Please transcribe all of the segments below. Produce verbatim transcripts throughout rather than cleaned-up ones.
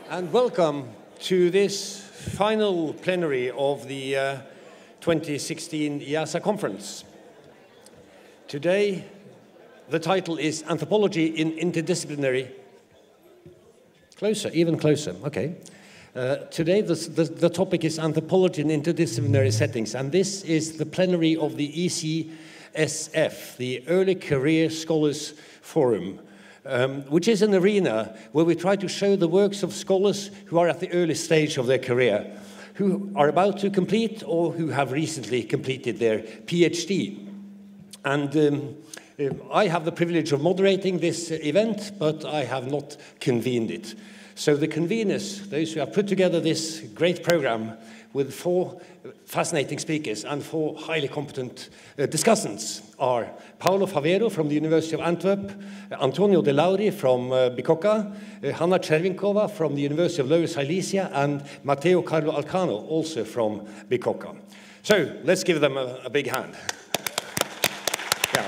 And welcome to this final plenary of the uh, twenty sixteen EASA conference. Today, the title is Anthropology in Interdisciplinary. Closer, even closer, okay. Uh, today, the, the, the topic is Anthropology in Interdisciplinary Settings, and this is the plenary of the E C S F, the Early Career Scholars Forum, um, which is an arena where we try to show the works of scholars who are at the early stage of their career, who are about to complete or who have recently completed their PhD. And um, I have the privilege of moderating this event, but I have not convened it. So the conveners, those who have put together this great program with four fascinating speakers and four highly competent uh, discussants, are Paolo Favero from the University of Antwerp, Antonio De Lauri from uh, Bicocca, uh, Hanna Czerwinkova from the University of Lower Silesia, and Matteo Carlo Alcano, also from Bicocca. So let's give them a, a big hand. Yeah.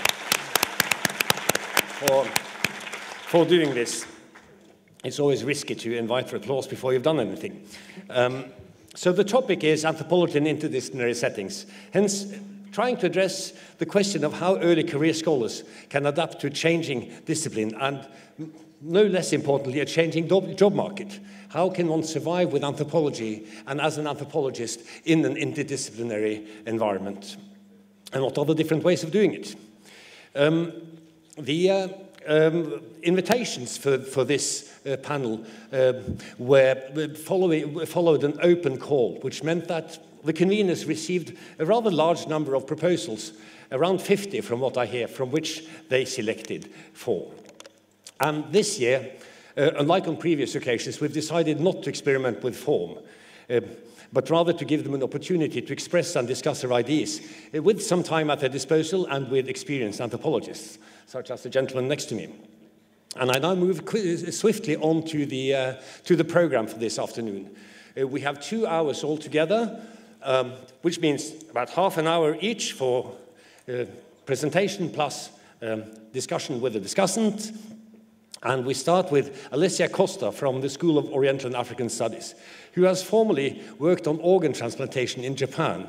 For, for doing this. It's always risky to invite for applause before you've done anything. Um, so the topic is anthropology in interdisciplinary settings, hence trying to address the question of how early career scholars can adapt to a changing discipline and, no less importantly, a changing job market. How can one survive with anthropology and as an anthropologist in an interdisciplinary environment? And what are the different ways of doing it? Um, the uh, Um, invitations for, for this uh, panel uh, were following, followed an open call, which meant that the conveners received a rather large number of proposals, around fifty from what I hear, from which they selected four. And this year, uh, unlike on previous occasions, we've decided not to experiment with form, uh, but rather to give them an opportunity to express and discuss their ideas uh, with some time at their disposal and with experienced anthropologists, such as the gentleman next to me. And I now move swiftly on to the, uh, to the program for this afternoon. Uh, we have two hours altogether, um, which means about half an hour each for uh, presentation plus um, discussion with the discussant. And we start with Alessia Costa from the School of Oriental and African Studies, who has formerly worked on organ transplantation in Japan.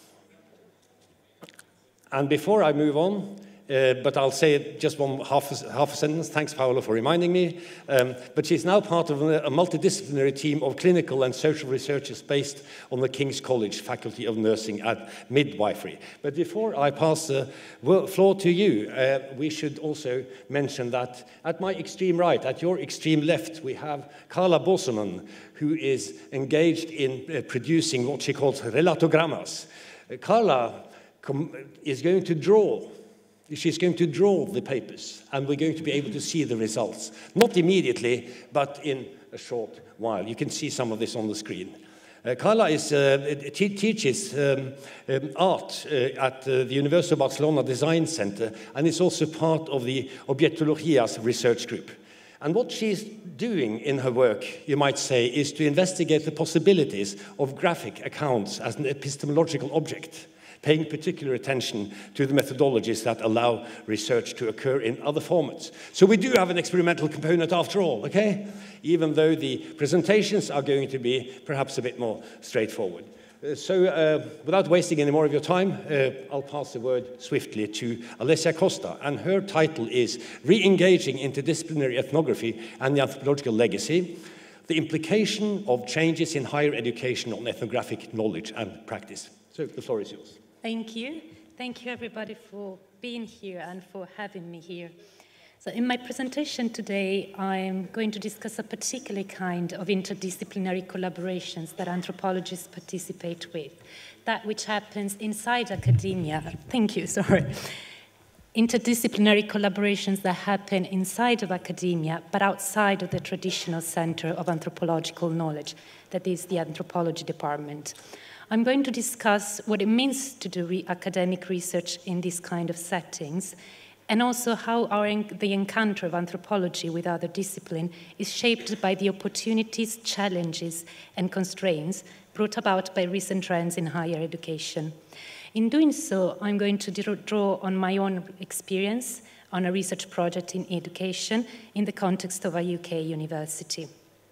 And before I move on, Uh, but I'll say just one half a, half a sentence. Thanks, Paolo, for reminding me. Um, but she's now part of a, a multidisciplinary team of clinical and social researchers based on the King's College Faculty of Nursing and Midwifery. But before I pass the floor to you, uh, we should also mention that at my extreme right, at your extreme left, we have Carla Boseman, who is engaged in uh, producing what she calls relatogrammas. Uh, Carla is going to draw She's going to draw the papers, and we're going to be able to see the results. Not immediately, but in a short while. You can see some of this on the screen. Uh, Carla is, uh, te teaches um, um, art uh, at uh, the University of Barcelona Design Center, and is also part of the Objectologias research group. And what she's doing in her work, you might say, is to investigate the possibilities of graphic accounts as an epistemological object, paying particular attention to the methodologies that allow research to occur in other formats. So we do have an experimental component after all, okay? Even though the presentations are going to be perhaps a bit more straightforward. Uh, so uh, without wasting any more of your time, uh, I'll pass the word swiftly to Alessia Costa, and her title is Re-engaging Interdisciplinary Ethnography and the Anthropological Legacy, the Implication of Changes in Higher Education on Ethnographic Knowledge and Practice. So the floor is yours. Thank you. Thank you, everybody, for being here and for having me here. So in my presentation today, I'm going to discuss a particular kind of interdisciplinary collaborations that anthropologists participate with, that which happens inside academia. Thank you, sorry. Interdisciplinary collaborations that happen inside of academia, but outside of the traditional center of anthropological knowledge, that is the anthropology department. I'm going to discuss what it means to do re academic research in these kind of settings, and also how our, the encounter of anthropology with other discipline is shaped by the opportunities, challenges, and constraints brought about by recent trends in higher education. In doing so, I'm going to draw on my own experience on a research project in education in the context of a U K university.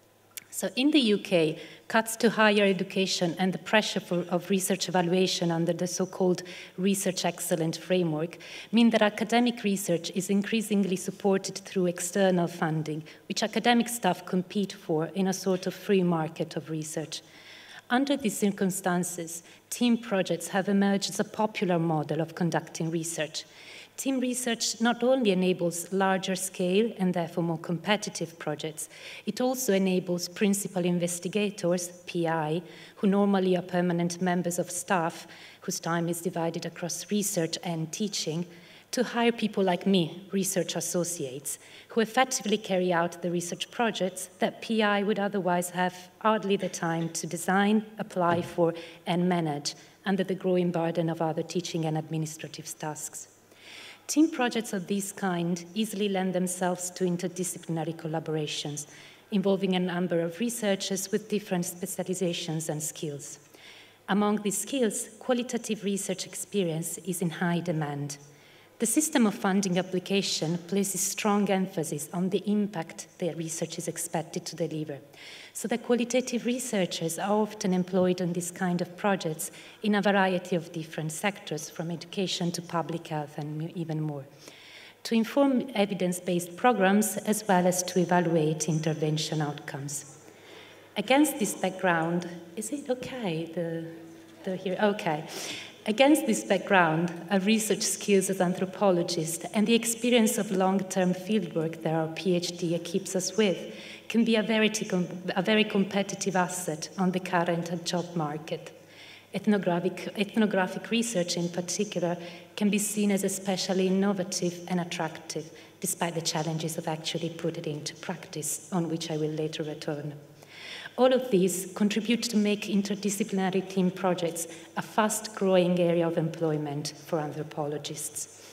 So in the U K, cuts to higher education and the pressure for, of research evaluation under the so-called research excellence framework mean that academic research is increasingly supported through external funding, which academic staff compete for in a sort of free market of research. Under these circumstances, team projects have emerged as a popular model of conducting research. Team research not only enables larger scale and therefore more competitive projects, it also enables principal investigators, P I, who normally are permanent members of staff, whose time is divided across research and teaching, to hire people like me, research associates, who effectively carry out the research projects that P I would otherwise have hardly the time to design, apply for, and manage under the growing burden of other teaching and administrative tasks. Team projects of this kind easily lend themselves to interdisciplinary collaborations, involving a number of researchers with different specializations and skills. Among these skills, qualitative research experience is in high demand. The system of funding application places strong emphasis on the impact the research is expected to deliver, so that qualitative researchers are often employed on this kind of projects in a variety of different sectors, from education to public health and even more, to inform evidence-based programs as well as to evaluate intervention outcomes. Against this background, is it okay, the, the here, okay. Against this background, our research skills as anthropologists and the experience of long-term fieldwork that our PhD keeps us with can be a very, a very competitive asset on the current job market. Ethnographic, ethnographic research in particular can be seen as especially innovative and attractive, despite the challenges of actually putting it into practice, on which I will later return. All of these contribute to make interdisciplinary team projects a fast-growing area of employment for anthropologists.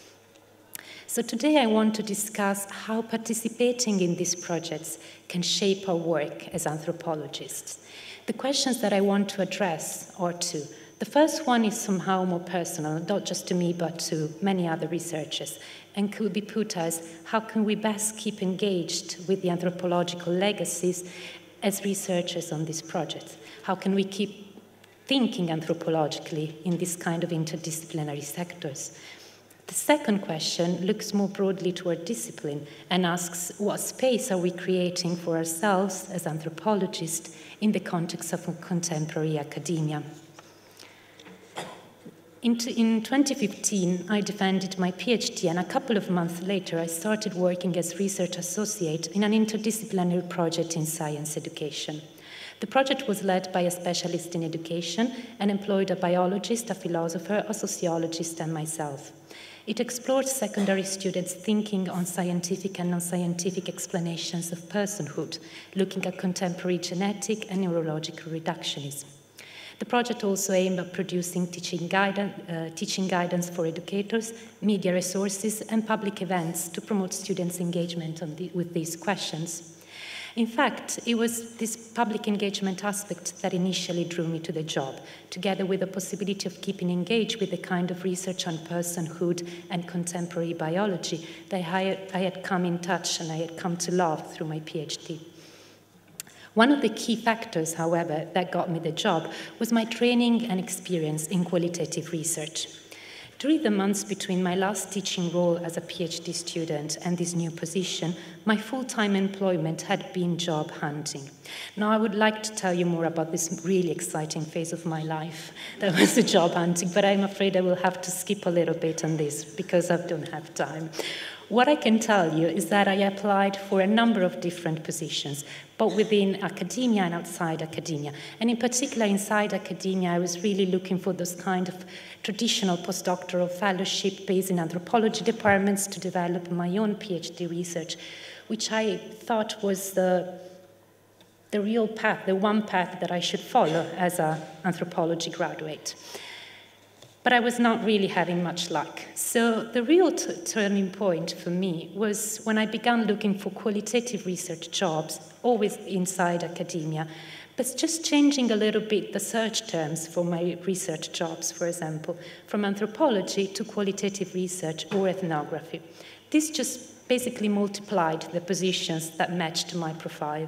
So today I want to discuss how participating in these projects can shape our work as anthropologists. The questions that I want to address are two. The first one is somehow more personal, not just to me, but to many other researchers, and could be put as, how can we best keep engaged with the anthropological legacies as researchers on this project? How can we keep thinking anthropologically in this kind of interdisciplinary sectors? The second question looks more broadly toward discipline and asks, what space are we creating for ourselves as anthropologists in the context of contemporary academia? In twenty fifteen, I defended my PhD, and a couple of months later, I started working as research associate in an interdisciplinary project in science education. The project was led by a specialist in education and employed a biologist, a philosopher, a sociologist, and myself. It explored secondary students' thinking on scientific and non-scientific explanations of personhood, looking at contemporary genetic and neurological reductionism. The project also aimed at producing teaching guidance, uh, teaching guidance for educators, media resources, and public events to promote students' engagement on the, with these questions. In fact, it was this public engagement aspect that initially drew me to the job, together with the possibility of keeping engaged with the kind of research on personhood and contemporary biology that I, I had come in touch and I had come to love through my PhD. One of the key factors, however, that got me the job was my training and experience in qualitative research. During the months between my last teaching role as a PhD student and this new position, my full-time employment had been job hunting. Now, I would like to tell you more about this really exciting phase of my life that was the job hunting, but I'm afraid I will have to skip a little bit on this because I don't have time. What I can tell you is that I applied for a number of different positions, both within academia and outside academia. And in particular, inside academia, I was really looking for those kind of traditional postdoctoral fellowship based in anthropology departments to develop my own PhD research, which I thought was the, the real path, the one path that I should follow as an anthropology graduate. But I was not really having much luck. So the real t turning point for me was when I began looking for qualitative research jobs, always inside academia, but just changing a little bit the search terms for my research jobs, for example, from anthropology to qualitative research or ethnography. This just basically multiplied the positions that matched my profile.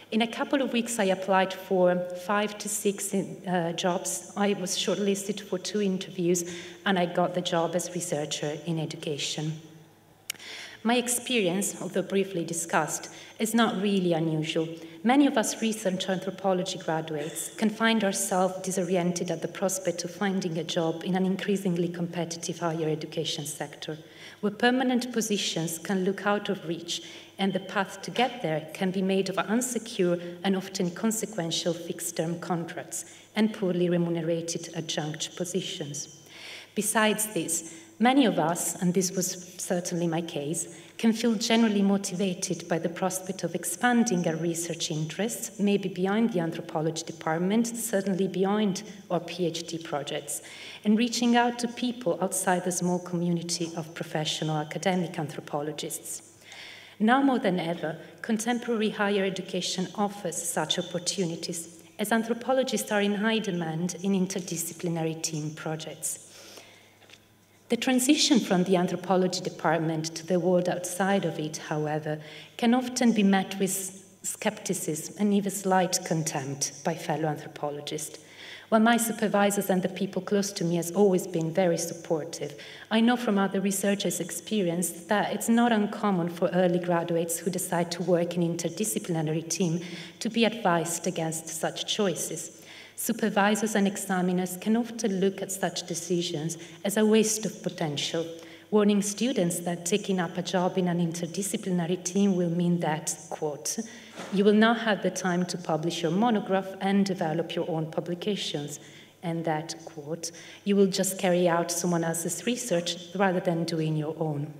In a couple of weeks, I applied for five to six uh, jobs. I was shortlisted for two interviews, and I got the job as researcher in education. My experience, although briefly discussed, is not really unusual. Many of us recent anthropology graduates can find ourselves disoriented at the prospect of finding a job in an increasingly competitive higher education sector, where permanent positions can look out of reach, and the path to get there can be made of unsecure and often consequential fixed-term contracts and poorly remunerated adjunct positions. Besides this, many of us, and this was certainly my case, can feel generally motivated by the prospect of expanding our research interests, maybe beyond the anthropology department, certainly beyond our PhD projects, and reaching out to people outside the small community of professional academic anthropologists. Now more than ever, contemporary higher education offers such opportunities, as anthropologists are in high demand in interdisciplinary team projects. The transition from the anthropology department to the world outside of it, however, can often be met with skepticism and even slight contempt by fellow anthropologists. While my supervisors and the people close to me has always been very supportive, I know from other researchers' experience that it's not uncommon for early graduates who decide to work in an interdisciplinary team to be advised against such choices. Supervisors and examiners can often look at such decisions as a waste of potential, warning students that taking up a job in an interdisciplinary team will mean that, quote, you will not have the time to publish your monograph and develop your own publications, and that, quote, you will just carry out someone else's research rather than doing your own.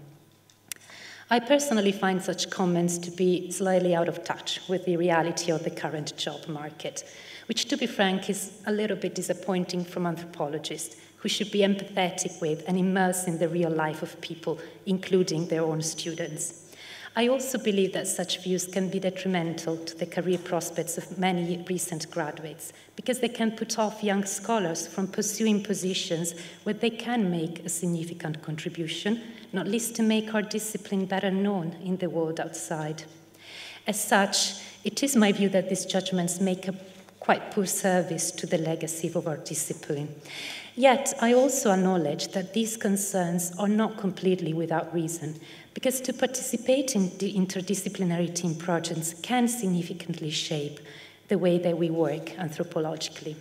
I personally find such comments to be slightly out of touch with the reality of the current job market, which, to be frank, is a little bit disappointing from anthropologists who should be empathetic with and immersed in the real life of people, including their own students. I also believe that such views can be detrimental to the career prospects of many recent graduates, because they can put off young scholars from pursuing positions where they can make a significant contribution, not least to make our discipline better known in the world outside. As such, it is my view that these judgments make a quite poor service to the legacy of our discipline. Yet, I also acknowledge that these concerns are not completely without reason, because to participate in the interdisciplinary team projects can significantly shape the way that we work anthropologically.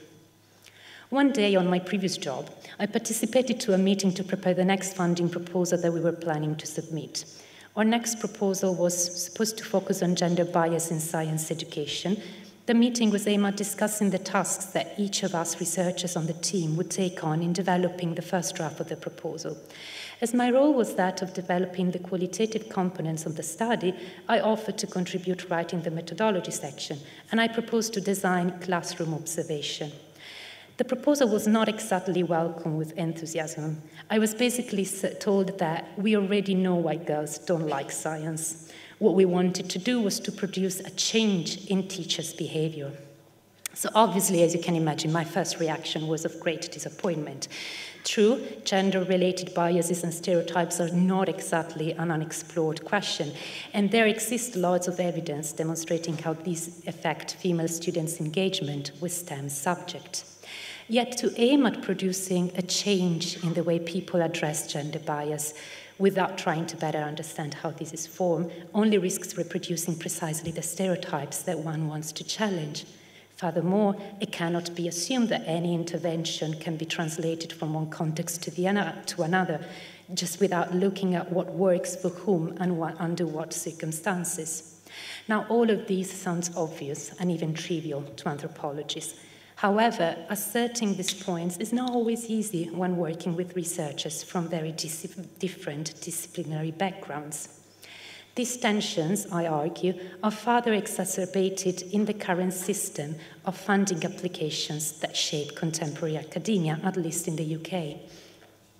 One day on my previous job, I participated to a meeting to prepare the next funding proposal that we were planning to submit. Our next proposal was supposed to focus on gender bias in science education. The meeting was aimed at discussing the tasks that each of us researchers on the team would take on in developing the first draft of the proposal. As my role was that of developing the qualitative components of the study, I offered to contribute writing the methodology section, and I proposed to design classroom observation. The proposal was not exactly welcomed with enthusiasm. I was basically told that we already know why girls don't like science. What we wanted to do was to produce a change in teachers' behavior. So obviously, as you can imagine, my first reaction was of great disappointment. True, gender-related biases and stereotypes are not exactly an unexplored question, and there exists lots of evidence demonstrating how these affect female students' engagement with STEM subjects. Yet to aim at producing a change in the way people address gender bias without trying to better understand how this is formed only risks reproducing precisely the stereotypes that one wants to challenge. Furthermore, it cannot be assumed that any intervention can be translated from one context to, the an- to another, just without looking at what works for whom and what, under what circumstances. Now, all of these sounds obvious and even trivial to anthropologists. However, asserting these points is not always easy when working with researchers from very dis- different disciplinary backgrounds. These tensions, I argue, are further exacerbated in the current system of funding applications that shape contemporary academia, at least in the U K.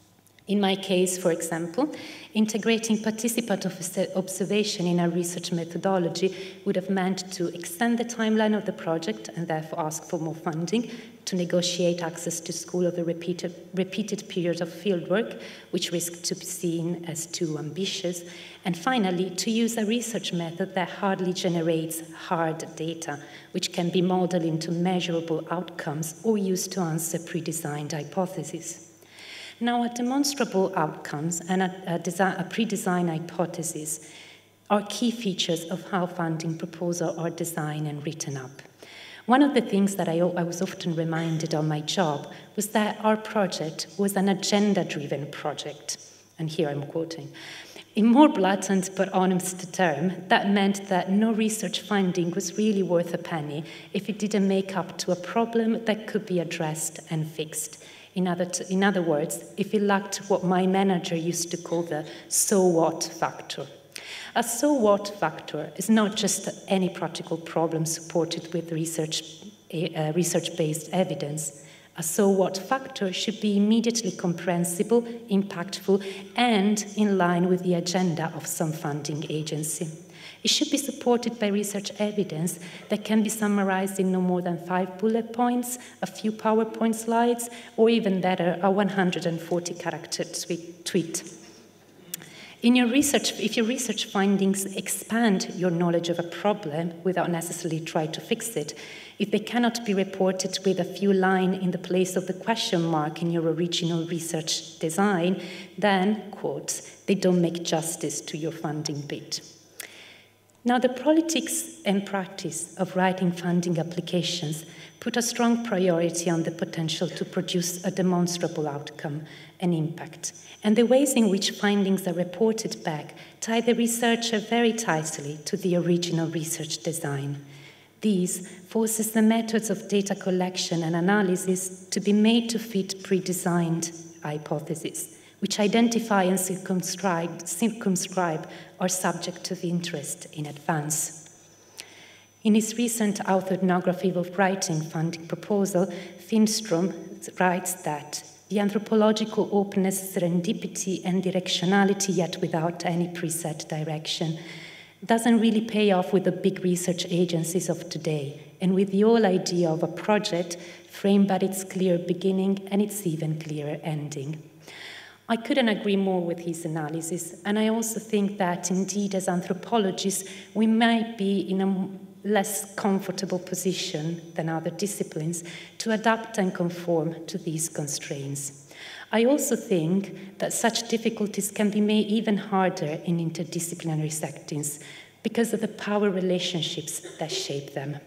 In my case, for example, integrating participant observation in our research methodology would have meant to extend the timeline of the project and therefore ask for more funding, to negotiate access to school over repeated, repeated periods of fieldwork, which risked to be seen as too ambitious, and finally, to use a research method that hardly generates hard data, which can be modeled into measurable outcomes or used to answer pre-designed hypotheses. Now, a demonstrable outcomes and a, a, design, a pre-designed hypothesis are key features of how funding proposals are designed and written up. One of the things that I, I was often reminded on my job was that our project was an agenda-driven project. And here I'm quoting. In more blatant but honest term, that meant that no research finding was really worth a penny if it didn't make up to a problem that could be addressed and fixed. In other, t in other words, if it lacked what my manager used to call the so what factor. A so what factor is not just any practical problem supported with research, uh, research-based evidence. A so what factor should be immediately comprehensible, impactful, and in line with the agenda of some funding agency. It should be supported by research evidence that can be summarized in no more than five bullet points, a few PowerPoint slides, or even better, a one hundred forty character tweet. In your research, if your research findings expand your knowledge of a problem without necessarily trying to fix it, if they cannot be reported with a few lines in the place of the question mark in your original research design, then, quote, they don't make justice to your funding bid. Now, the politics and practice of writing funding applications put a strong priority on the potential to produce a demonstrable outcome and impact, and the ways in which findings are reported back tie the researcher very tightly to the original research design. These forces the methods of data collection and analysis to be made to fit pre-designed hypotheses, which identify and circumscribe, circumscribe our subject of interest in advance. In his recent autoethnography of writing funding proposal, Finstrom writes that the anthropological openness, serendipity, and directionality, yet without any preset direction, doesn't really pay off with the big research agencies of today, and with the whole idea of a project framed by its clear beginning and its even clearer ending. I couldn't agree more with his analysis, and I also think that, indeed, as anthropologists, we might be in a less comfortable position than other disciplines to adapt and conform to these constraints. I also think that such difficulties can be made even harder in interdisciplinary settings because of the power relationships that shape them.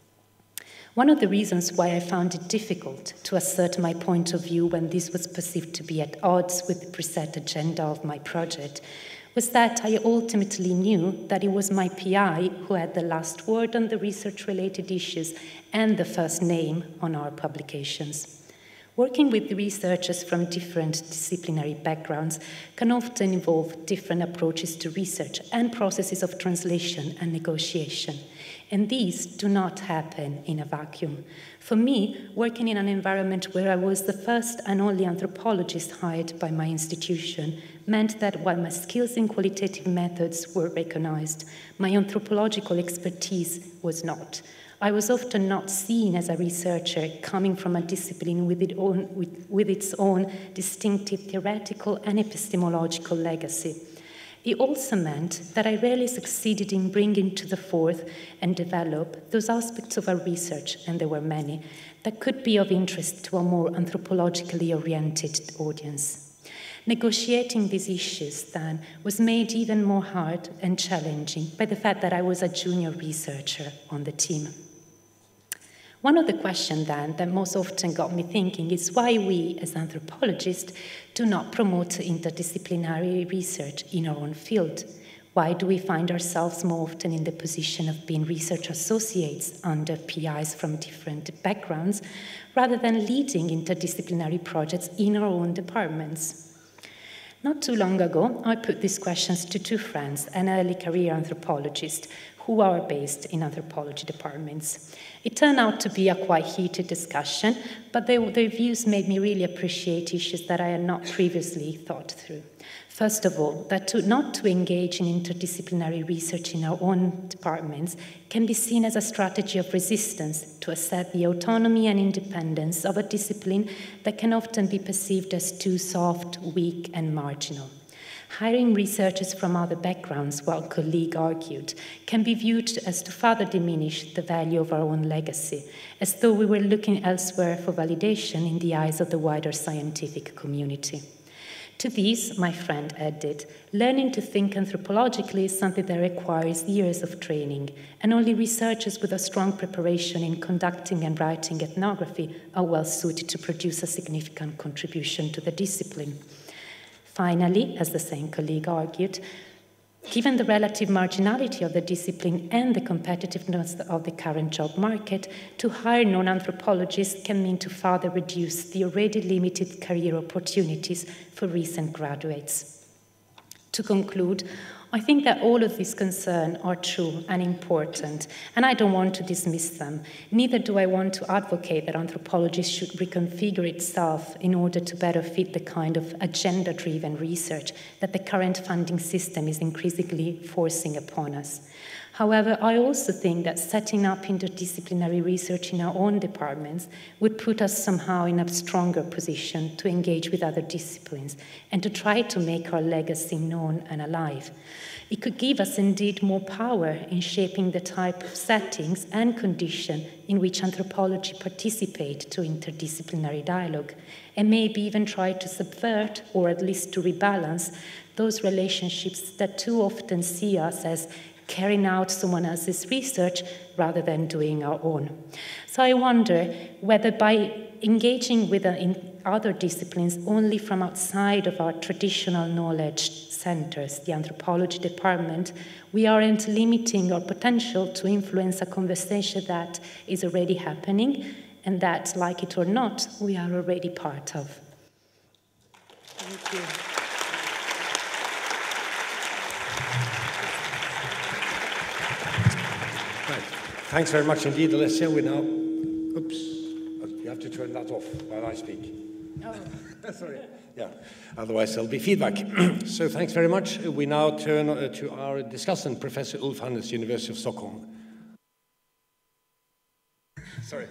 One of the reasons why I found it difficult to assert my point of view when this was perceived to be at odds with the preset agenda of my project was that I ultimately knew that it was my P I who had the last word on the research-related issues and the first name on our publications. Working with researchers from different disciplinary backgrounds can often involve different approaches to research and processes of translation and negotiation. And these do not happen in a vacuum. For me, working in an environment where I was the first and only anthropologist hired by my institution meant that while my skills in qualitative methods were recognized, my anthropological expertise was not. I was often not seen as a researcher coming from a discipline with, it own, with, with its own distinctive theoretical and epistemological legacy. It also meant that I rarely succeeded in bringing to the fore and develop those aspects of our research, and there were many, that could be of interest to a more anthropologically oriented audience. Negotiating these issues, then, was made even more hard and challenging by the fact that I was a junior researcher on the team. One of the questions, then, that most often got me thinking is why we, as anthropologists, do not promote interdisciplinary research in our own field. Why do we find ourselves more often in the position of being research associates under P Is from different backgrounds, rather than leading interdisciplinary projects in our own departments? Not too long ago, I put these questions to two friends, an early career anthropologist, who are based in anthropology departments. It turned out to be a quite heated discussion, but they, their views made me really appreciate issues that I had not previously thought through. First of all, that to, not to engage in interdisciplinary research in our own departments can be seen as a strategy of resistance to assert the autonomy and independence of a discipline that can often be perceived as too soft, weak, and marginal. Hiring researchers from other backgrounds, one colleague argued, can be viewed as to further diminish the value of our own legacy, as though we were looking elsewhere for validation in the eyes of the wider scientific community. To these, my friend added, learning to think anthropologically is something that requires years of training, and only researchers with a strong preparation in conducting and writing ethnography are well suited to produce a significant contribution to the discipline. Finally, as the same colleague argued, given the relative marginality of the discipline and the competitiveness of the current job market, to hire non-anthropologists can mean to further reduce the already limited career opportunities for recent graduates. To conclude, I think that all of these concerns are true and important, and I don't want to dismiss them. Neither do I want to advocate that anthropology should reconfigure itself in order to better fit the kind of agenda-driven research that the current funding system is increasingly forcing upon us. However, I also think that setting up interdisciplinary research in our own departments would put us somehow in a stronger position to engage with other disciplines and to try to make our legacy known and alive. It could give us indeed more power in shaping the type of settings and conditions in which anthropology participate to interdisciplinary dialogue, and maybe even try to subvert, or at least to rebalance, those relationships that too often see us as carrying out someone else's research rather than doing our own. So I wonder whether by engaging with uh, in other disciplines only from outside of our traditional knowledge centers, the anthropology department, we aren't limiting our potential to influence a conversation that is already happening and that, like it or not, we are already part of. Thank you. Thanks very much indeed, Alessia. We now, oops, you have to turn that off while I speak. Oh, sorry. Yeah, otherwise there'll be feedback. So thanks very much. We now turn uh, to our discussant, Professor Ulf Hannes, University of Stockholm. Sorry.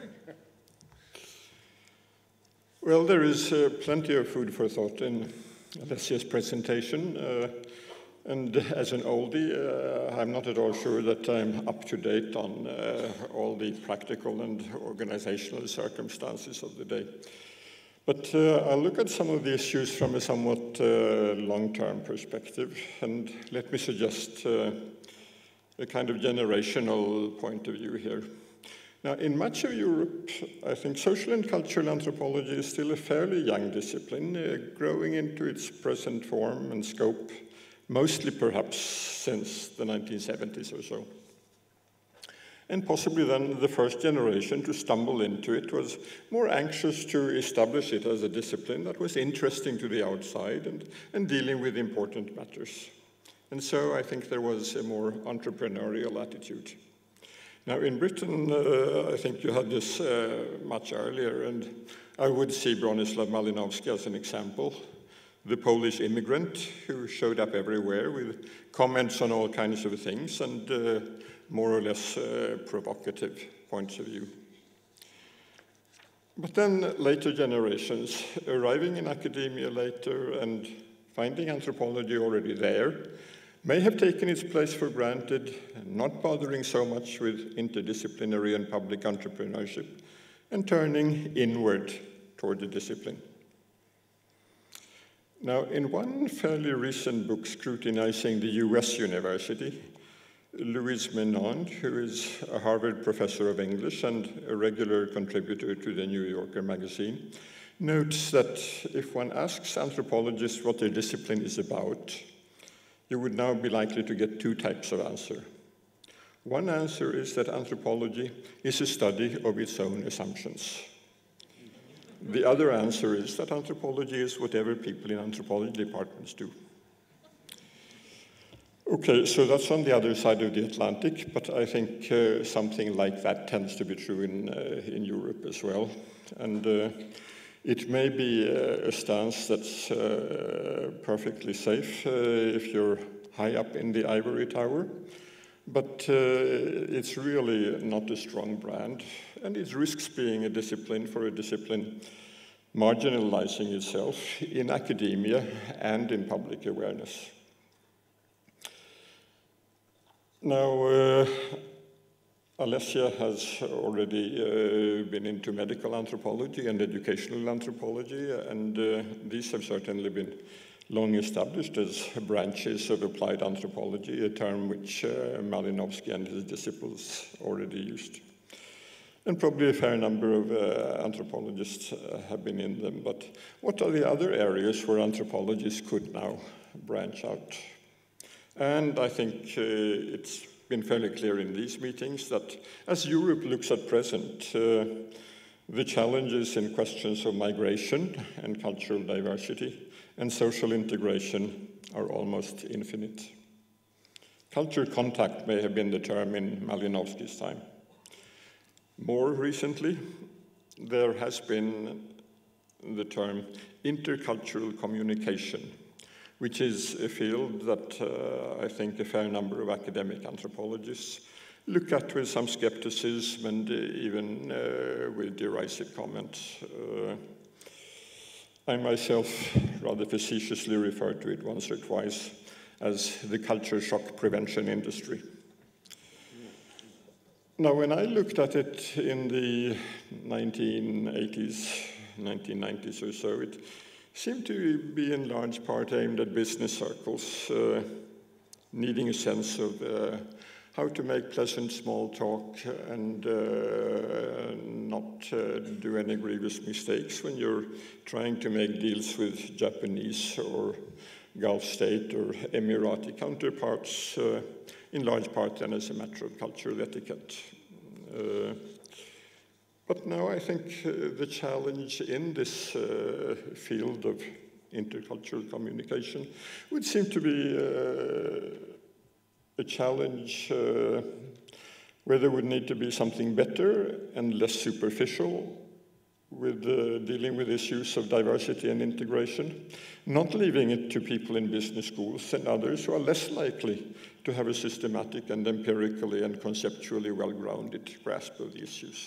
Well, there is uh, plenty of food for thought in Alessia's presentation. Uh, And as an oldie, uh, I'm not at all sure that I'm up to date on uh, all the practical and organizational circumstances of the day. But uh, I'll look at some of the issues from a somewhat uh, long-term perspective, and let me suggest uh, a kind of generational point of view here. Now, in much of Europe, I think social and cultural anthropology is still a fairly young discipline, uh, growing into its present form and scope, mostly perhaps since the nineteen seventies or so. And possibly then the first generation to stumble into it was more anxious to establish it as a discipline that was interesting to the outside and, and dealing with important matters. And so I think there was a more entrepreneurial attitude. Now in Britain, uh, I think you had this uh, much earlier, and I would see Bronislaw Malinowski as an example. The Polish immigrant who showed up everywhere with comments on all kinds of things and uh, more or less uh, provocative points of view. But then later generations, arriving in academia later and finding anthropology already there, may have taken its place for granted, not bothering so much with interdisciplinary and public entrepreneurship, and turning inward toward the discipline. Now, in one fairly recent book scrutinizing the U S university, Louise Menand, who is a Harvard professor of English and a regular contributor to the New Yorker magazine, notes that if one asks anthropologists what their discipline is about, you would now be likely to get two types of answer. One answer is that anthropology is a study of its own assumptions. The other answer is that anthropology is whatever people in anthropology departments do. Okay, so that's on the other side of the Atlantic, but I think uh, something like that tends to be true in, uh, in Europe as well. And uh, it may be uh, a stance that's uh, perfectly safe uh, if you're high up in the ivory tower, but uh, it's really not a strong brand, and it risks being a discipline for a discipline marginalizing itself in academia and in public awareness. Now, uh, Alessia has already uh, been into medical anthropology and educational anthropology, and uh, these have certainly been long established as branches of applied anthropology, a term which uh, Malinowski and his disciples already used. And probably a fair number of uh, anthropologists uh, have been in them, but what are the other areas where anthropologists could now branch out? And I think uh, it's been fairly clear in these meetings that as Europe looks at present, uh, the challenges in questions of migration and cultural diversity and social integration are almost infinite. Culture contact may have been the term in Malinowski's time. More recently, there has been the term intercultural communication, which is a field that uh, I think a fair number of academic anthropologists look at with some skepticism and uh, even uh, with derisive comments. Uh, I myself rather facetiously refer to it once or twice as the culture shock prevention industry. Now, when I looked at it in the nineteen eighties, nineteen nineties or so, it seemed to be in large part aimed at business circles, uh, needing a sense of uh, how to make pleasant small talk and uh, not uh, do any grievous mistakes when you're trying to make deals with Japanese or Gulf state or Emirati counterparts, uh, in large part then as a matter of cultural etiquette. Uh, But now I think uh, the challenge in this uh, field of intercultural communication would seem to be uh, a challenge uh, where there would need to be something better and less superficial with uh, dealing with issues of diversity and integration, not leaving it to people in business schools and others who are less likely to have a systematic and empirically and conceptually well-grounded grasp of the issues.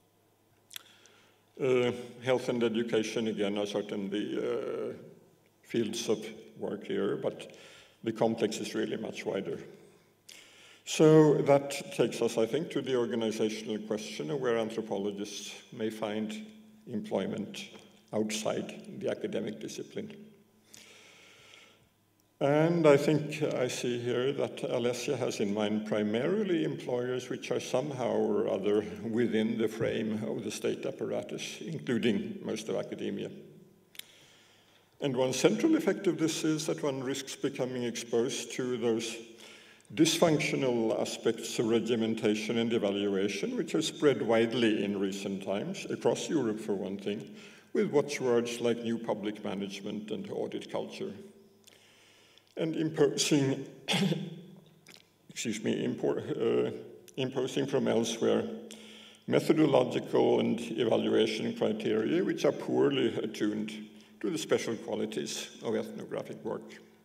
Uh, health and education, again, are certainly uh, fields of work here, but the complex is really much wider. So that takes us, I think, to the organizational question of where anthropologists may find employment outside the academic discipline. And I think I see here that Alessia has in mind primarily employers which are somehow or other within the frame of the state apparatus, including most of academia. And one central effect of this is that one risks becoming exposed to those dysfunctional aspects of regimentation and evaluation, which have spread widely in recent times, across Europe for one thing, with watchwords like new public management and audit culture. And imposing, excuse me, impor, uh, imposing from elsewhere methodological and evaluation criteria which are poorly attuned to the special qualities of ethnographic work.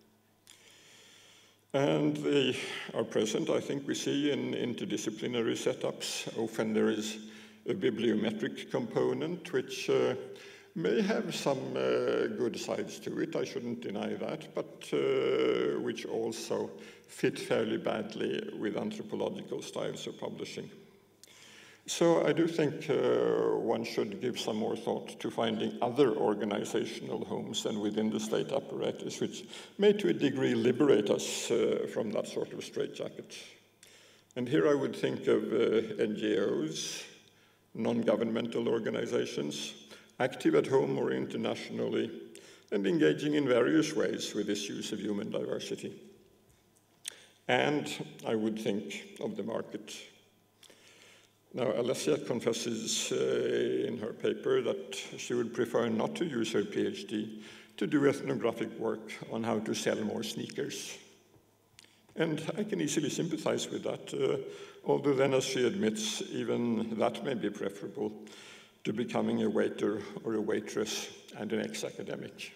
And they are present, I think we see, in interdisciplinary setups. Often there is a bibliometric component which uh, may have some uh, good sides to it, I shouldn't deny that, but uh, which also fit fairly badly with anthropological styles of publishing. So I do think uh, one should give some more thought to finding other organizational homes than within the state apparatus, which may to a degree liberate us uh, from that sort of straitjacket. And here I would think of uh, N G Os, non-governmental organizations, active at home or internationally, and engaging in various ways with issues of human diversity. And I would think of the market. Now, Alessia confesses uh, in her paper that she would prefer not to use her PhD to do ethnographic work on how to sell more sneakers. And I can easily sympathize with that, uh, although then, as she admits, even that may be preferable to becoming a waiter or a waitress and an ex-academic.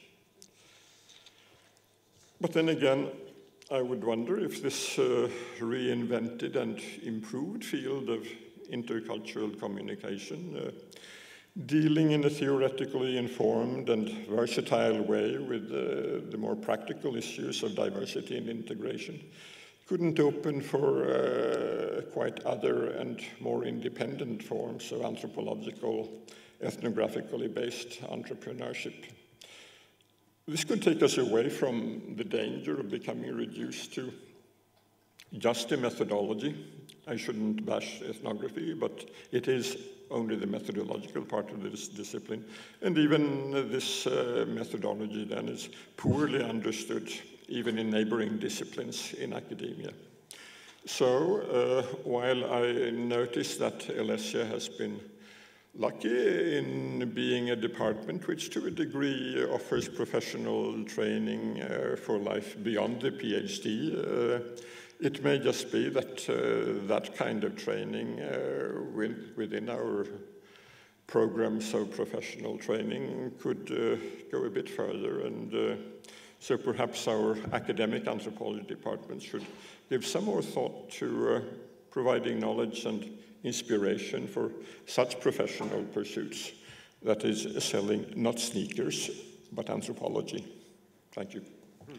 But then again, I would wonder if this uh, reinvented and improved field of intercultural communication, uh, dealing in a theoretically informed and versatile way with uh, the more practical issues of diversity and integration, couldn't open for uh, quite other and more independent forms of anthropological, ethnographically based entrepreneurship. This could take us away from the danger of becoming reduced to just a methodology. I shouldn't bash ethnography, but it is only the methodological part of this discipline. And even this uh, methodology then is poorly understood, even in neighboring disciplines in academia. So uh, while I notice that Alessia has been lucky in being a department which to a degree offers professional training uh, for life beyond the PhD, uh, it may just be that uh, that kind of training uh, within our programs of professional training could uh, go a bit further, and uh, so perhaps our academic anthropology department should give some more thought to uh, providing knowledge and inspiration for such professional pursuits, that is, selling not sneakers, but anthropology. Thank you.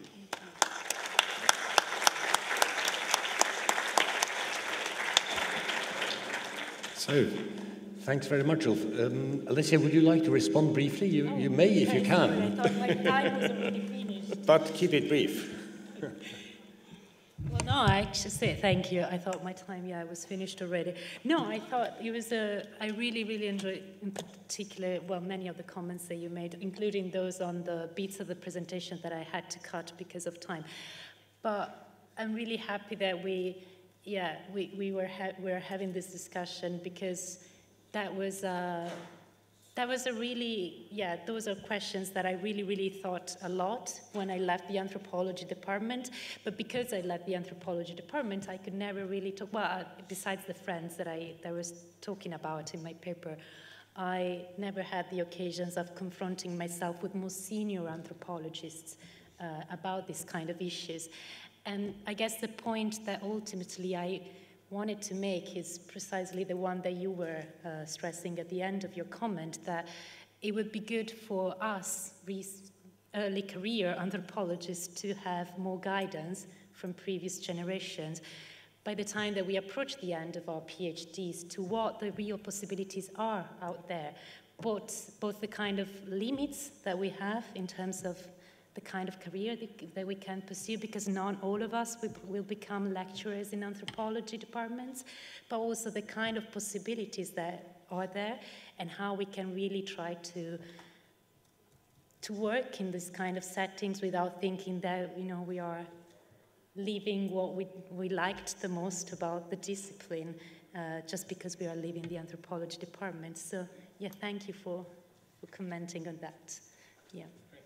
So, thanks very much, Ulf. Um, Alessia, would you like to respond briefly? You, oh, you may if you can. I thought my time was already finished. But keep it brief. Well, no, I actually say thank you. I thought my time, yeah, was finished already. No, I thought it was a, I really, really enjoyed, in particular, well, many of the comments that you made, including those on the bits of the presentation that I had to cut because of time. But I'm really happy that we, yeah, we, we were, ha we were having this discussion, because that was, uh, that was a really, yeah, those are questions that I really, really thought a lot when I left the anthropology department. But because I left the anthropology department, I could never really talk, well, uh, besides the friends that I, that I was talking about in my paper, I never had the occasions of confronting myself with more senior anthropologists uh, about this kind of issues. And I guess the point that ultimately I wanted to make is precisely the one that you were uh, stressing at the end of your comment, that it would be good for us, early career anthropologists, to have more guidance from previous generations by the time that we approach the end of our PhDs to what the real possibilities are out there, both, both the kind of limits that we have in terms of the kind of career that we can pursue, because not all of us will become lecturers in anthropology departments, but also the kind of possibilities that are there and how we can really try to to work in this kind of settings without thinking that, you know, we are leaving what we, we liked the most about the discipline uh, just because we are leaving the anthropology department. So, yeah, thank you for, for commenting on that. Yeah.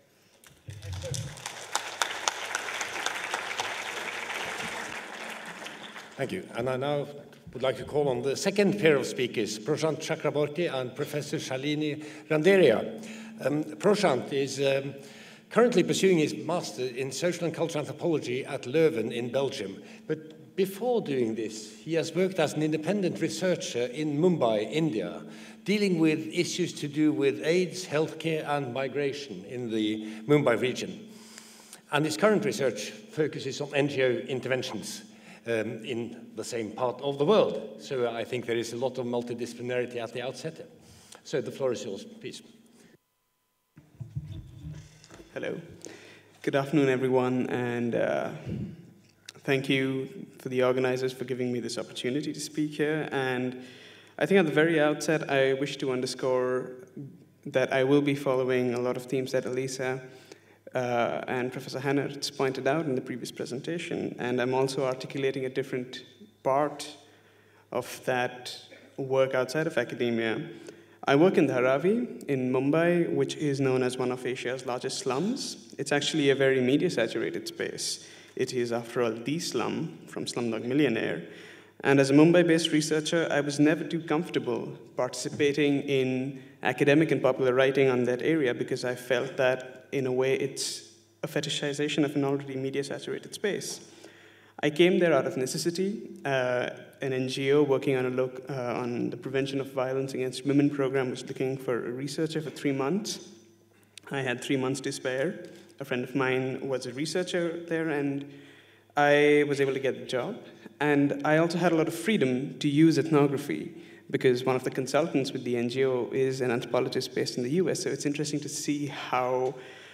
Thank you. And I now would like to call on the second pair of speakers, Proshant Chakraborty and Professor Shalini Randeria. Um, Proshant is um, currently pursuing his master in social and cultural anthropology at Leuven in Belgium. But before doing this, he has worked as an independent researcher in Mumbai, India, dealing with issues to do with AIDS, healthcare, and migration in the Mumbai region. And his current research focuses on N G O interventions um, in the same part of the world. So I think there is a lot of multidisciplinarity at the outset. So the floor is yours, please. Hello. Good afternoon, everyone, and uh, thank you for the organizers for giving me this opportunity to speak here. And I think at the very outset, I wish to underscore that I will be following a lot of themes that Alessia uh, and Professor Hannertz pointed out in the previous presentation, and I'm also articulating a different part of that work outside of academia. I work in Dharavi in Mumbai, which is known as one of Asia's largest slums. It's actually a very media-saturated space. It is, after all, the slum from Slumdog Millionaire. And as a Mumbai-based researcher, I was never too comfortable participating in academic and popular writing on that area because I felt that, in a way, it's a fetishization of an already media-saturated space. I came there out of necessity. Uh, an N G O working on, a loc uh, on the prevention of violence against women program was looking for a researcher for three months. I had three months to spare. A friend of mine was a researcher there, and I was able to get the job. And I also had a lot of freedom to use ethnography because one of the consultants with the N G O is an anthropologist based in the U S. So it's interesting to see how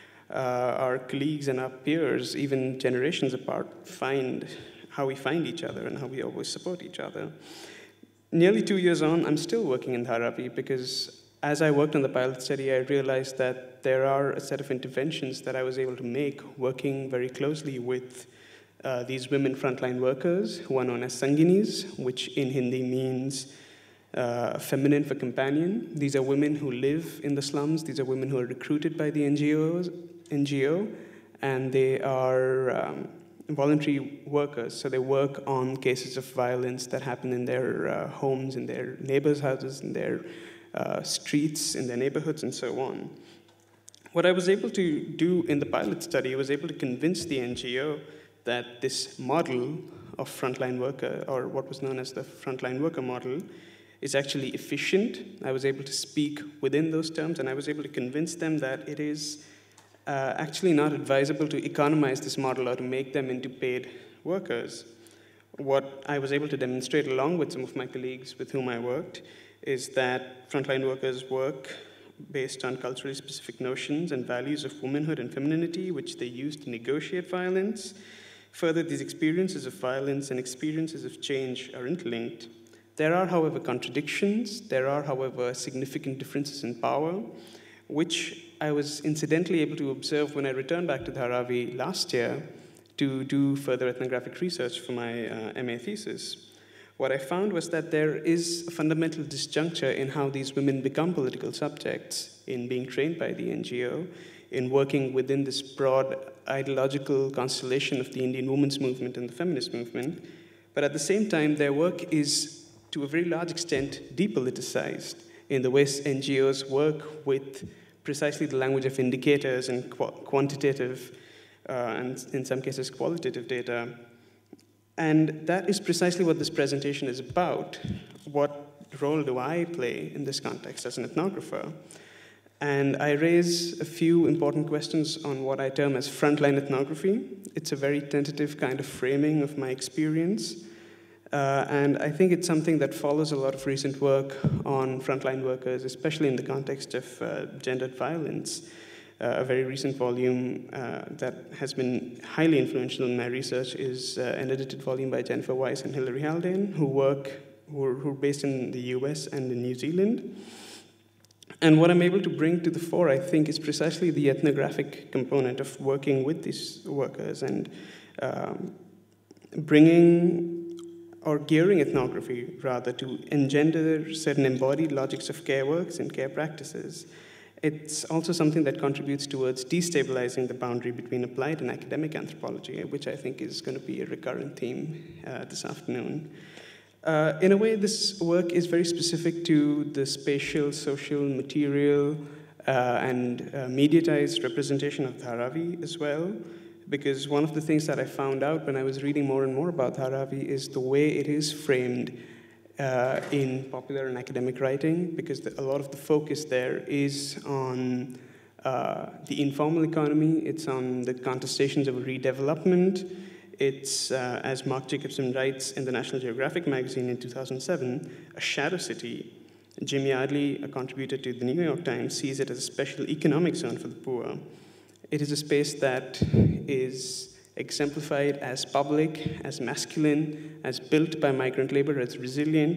uh, our colleagues and our peers, even generations apart, find how we find each other and how we always support each other. Nearly two years on, I'm still working in Dharavi because as I worked on the pilot study, I realized that there are a set of interventions that I was able to make working very closely with uh, these women frontline workers who are known as Sanginis, which in Hindi means uh, feminine for companion. These are women who live in the slums. These are women who are recruited by the N G Os, N G O, and they are um, voluntary workers. So they work on cases of violence that happen in their uh, homes, in their neighbors' houses, in their Uh, streets, in their neighborhoods, and so on. What I was able to do in the pilot study was able to convince the N G O that this model of frontline worker, or what was known as the frontline worker model, is actually efficient. I was able to speak within those terms, and I was able to convince them that it is uh, actually not advisable to economize this model or to make them into paid workers. What I was able to demonstrate along with some of my colleagues with whom I worked is that frontline workers work based on culturally specific notions and values of womanhood and femininity, which they use to negotiate violence. Further, these experiences of violence and experiences of change are interlinked. There are, however, contradictions. There are, however, significant differences in power, which I was incidentally able to observe when I returned back to Dharavi last year to do further ethnographic research for my uh, M A thesis. What I found was that there is a fundamental disjuncture in how these women become political subjects in being trained by the N G O, in working within this broad ideological constellation of the Indian women's movement and the feminist movement. But at the same time, their work is, to a very large extent, depoliticized in the way N G Os work with precisely the language of indicators and qu quantitative, uh, and in some cases, qualitative data. And that is precisely what this presentation is about. What role do I play in this context as an ethnographer? And I raise a few important questions on what I term as frontline ethnography. It's a very tentative kind of framing of my experience. Uh, and I think it's something that follows a lot of recent work on frontline workers, especially in the context of uh, gendered violence. Uh, a very recent volume uh, that has been highly influential in my research is uh, an edited volume by Jennifer Weiss and Hilary Haldane, who work, who are, who are based in the U S and in New Zealand. And what I'm able to bring to the fore, I think, is precisely the ethnographic component of working with these workers and um, bringing or gearing ethnography, rather, to engender certain embodied logics of care works and care practices. It's also something that contributes towards destabilizing the boundary between applied and academic anthropology, which I think is going to be a recurrent theme uh, this afternoon. Uh, in a way, this work is very specific to the spatial, social, material, uh, and uh, mediatized representation of Dharavi as well, because one of the things that I found out when I was reading more and more about Dharavi is the way it is framed Uh, in popular and academic writing, because the, a lot of the focus there is on uh, the informal economy, it's on the contestations of redevelopment, it's, uh, as Mark Jacobson writes in the National Geographic magazine in two thousand seven, a shadow city. Jim Yardley, a contributor to the New York Times, sees it as a special economic zone for the poor. It is a space that is exemplified as public, as masculine, as built by migrant labor, as resilient.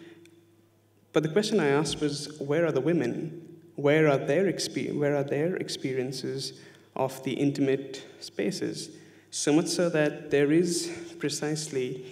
But the question I asked was, where are the women? Where are their, exper where are their experiences of the intimate spaces? So much so that there is precisely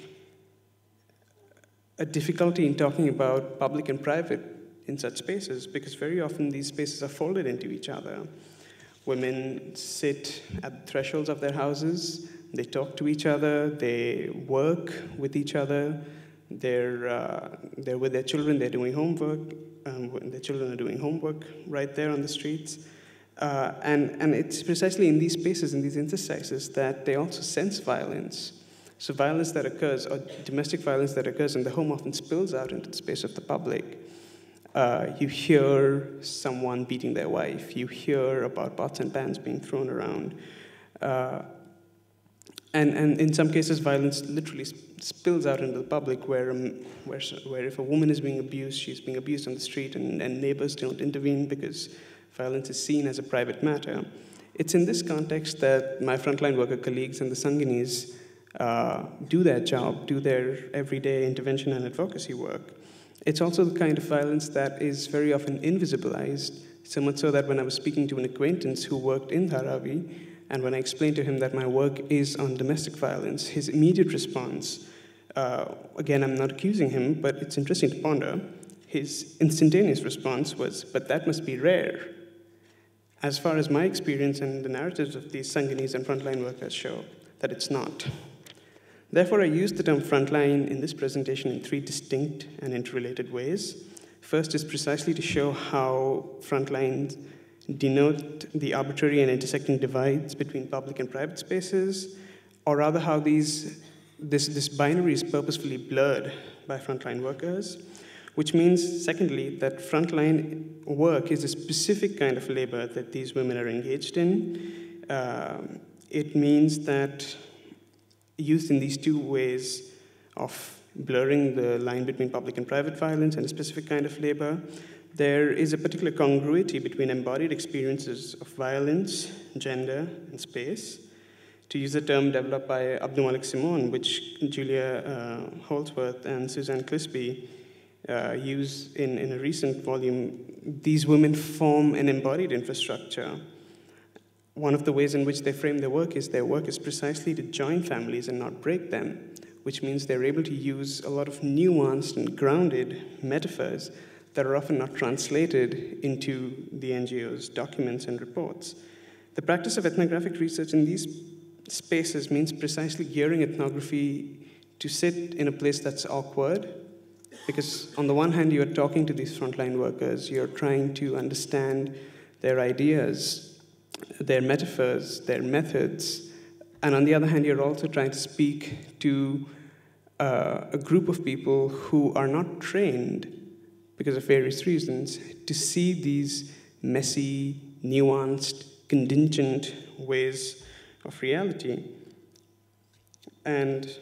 a difficulty in talking about public and private in such spaces, because very often these spaces are folded into each other. Women sit at the thresholds of their houses, they talk to each other, they work with each other, they're, uh, they're with their children, they're doing homework, um, their children are doing homework right there on the streets. Uh, and, and it's precisely in these spaces, in these interstices, that they also sense violence. So violence that occurs, or domestic violence that occurs in the home, often spills out into the space of the public. Uh, you hear someone beating their wife. You hear about pots and pans being thrown around. Uh, and, and in some cases, violence literally spills out into the public, where, um, where, where if a woman is being abused, she's being abused on the street, and, and neighbors don't intervene because violence is seen as a private matter. It's in this context that my frontline worker colleagues and the Sanganis uh, do their job, do their everyday intervention and advocacy work. It's also the kind of violence that is very often invisibilized, so much so that when I was speaking to an acquaintance who worked in Dharavi, and when I explained to him that my work is on domestic violence, his immediate response, uh, again, I'm not accusing him, but it's interesting to ponder, his instantaneous response was, but that must be rare. As far as my experience and the narratives of these Sanganis and frontline workers show, that it's not. Therefore, I use the term frontline in this presentation in three distinct and interrelated ways. First is precisely to show how frontlines denote the arbitrary and intersecting divides between public and private spaces, or rather how these, this, this binary is purposefully blurred by frontline workers, which means, secondly, that frontline work is a specific kind of labor that these women are engaged in. Um, it means that used in these two ways of blurring the line between public and private violence and a specific kind of labor, there is a particular congruity between embodied experiences of violence, gender, and space. To use a term developed by Abdul Malik Simon, which Julia uh, Holdsworth and Suzanne Clisby uh, use in, in a recent volume, these women form an embodied infrastructure. One of the ways in which they frame their work is their work is precisely to join families and not break them, which means they're able to use a lot of nuanced and grounded metaphors that are often not translated into the N G O's documents and reports. The practice of ethnographic research in these spaces means precisely gearing ethnography to sit in a place that's awkward, because on the one hand, you're talking to these frontline workers, you're trying to understand their ideas, their metaphors, their methods, and on the other hand, you're also trying to speak to uh, a group of people who are not trained, because of various reasons, to see these messy, nuanced, contingent ways of reality. And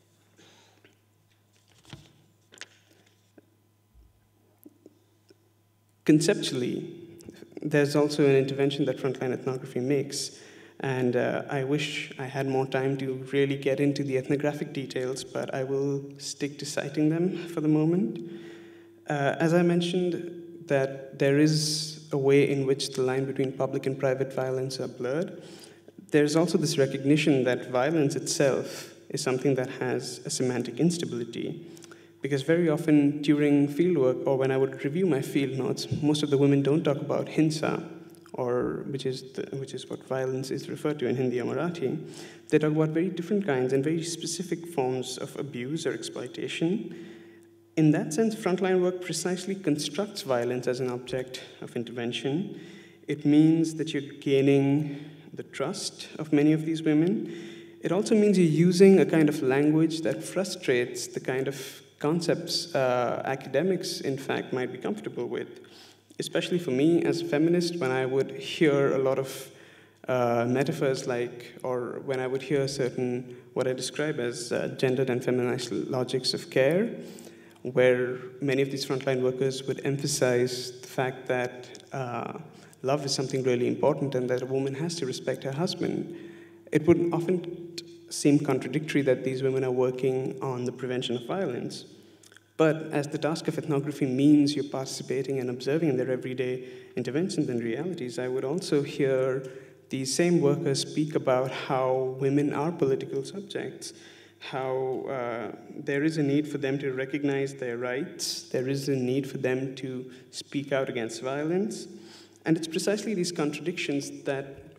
conceptually, there's also an intervention that frontline ethnography makes, and uh, I wish I had more time to really get into the ethnographic details, but I will stick to citing them for the moment. Uh, as I mentioned, that there is a way in which the line between public and private violence are blurred. There's also this recognition that violence itself is something that has a semantic instability, because very often during fieldwork or when I would review my field notes, most of the women don't talk about hinsa, or which is, the, which is what violence is referred to in Hindi or Marathi. They talk about very different kinds and very specific forms of abuse or exploitation. In that sense, frontline work precisely constructs violence as an object of intervention. It means that you're gaining the trust of many of these women. It also means you're using a kind of language that frustrates the kind of concepts uh, academics, in fact, might be comfortable with. Especially for me as a feminist, when I would hear a lot of uh, metaphors like, or when I would hear certain, what I describe as uh, gendered and feminized logics of care, where many of these frontline workers would emphasize the fact that uh, love is something really important and that a woman has to respect her husband. It would often seem contradictory that these women are working on the prevention of violence. But as the task of ethnography means you're participating and observing in their everyday interventions and realities, I would also hear these same workers speak about how women are political subjects, how uh, there is a need for them to recognize their rights, there is a need for them to speak out against violence. And it's precisely these contradictions that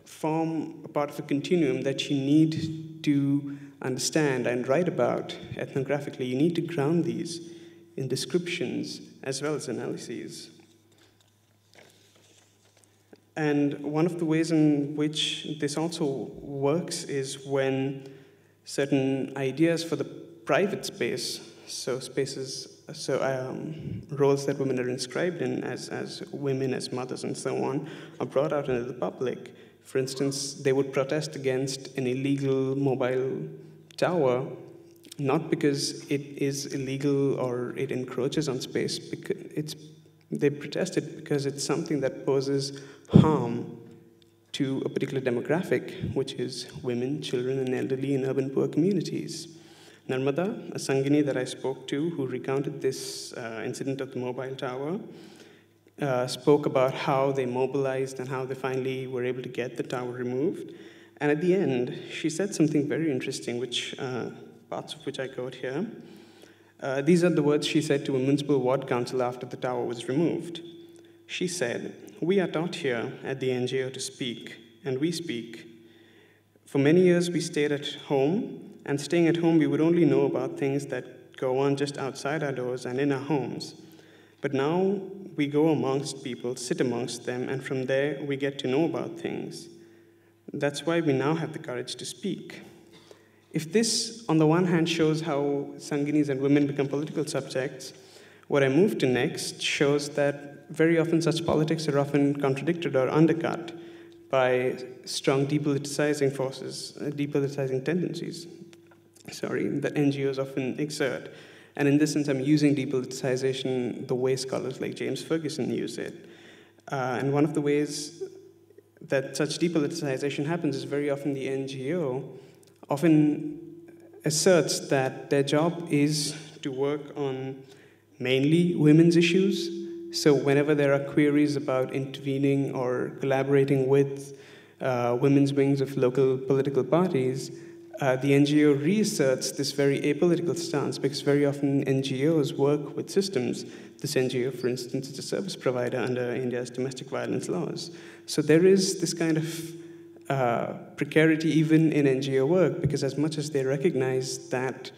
form a part of a continuum that you need to understand and write about ethnographically. You need to ground these in descriptions as well as analyses. And one of the ways in which this also works is when certain ideas for the private space, so spaces, so um, roles that women are inscribed in as, as women, as mothers, and so on, are brought out into the public. For instance, they would protest against an illegal mobile tower, not because it is illegal or it encroaches on space, because it's, they protested because it's something that poses harm to a particular demographic, which is women, children, and elderly in urban poor communities. Narmada, a Sangini that I spoke to, who recounted this uh, incident of the mobile tower, uh, spoke about how they mobilized and how they finally were able to get the tower removed. And at the end, she said something very interesting, which uh, parts of which I quote here. Uh, these are the words she said to a municipal ward council after the tower was removed. She said, "We are taught here at the N G O to speak, and we speak. For many years, we stayed at home, and staying at home, we would only know about things that go on just outside our doors and in our homes. But now, we go amongst people, sit amongst them, and from there, we get to know about things. That's why we now have the courage to speak." If this, on the one hand, shows how Sanginis and women become political subjects, what I move to next shows that very often such politics are often contradicted or undercut by strong depoliticizing forces, uh, depoliticizing tendencies, sorry, that N G Os often exert. And in this sense, I'm using depoliticization the way scholars like James Ferguson use it. Uh, and one of the ways that such depoliticization happens is very often the N G O often asserts that their job is to work on mainly women's issues. So whenever there are queries about intervening or collaborating with uh, women's wings of local political parties, uh, the N G O reasserts this very apolitical stance, because very often N G Os work with systems. This N G O, for instance, is a service provider under India's domestic violence laws. So there is this kind of uh, precarity even in N G O work, because as much as they recognize that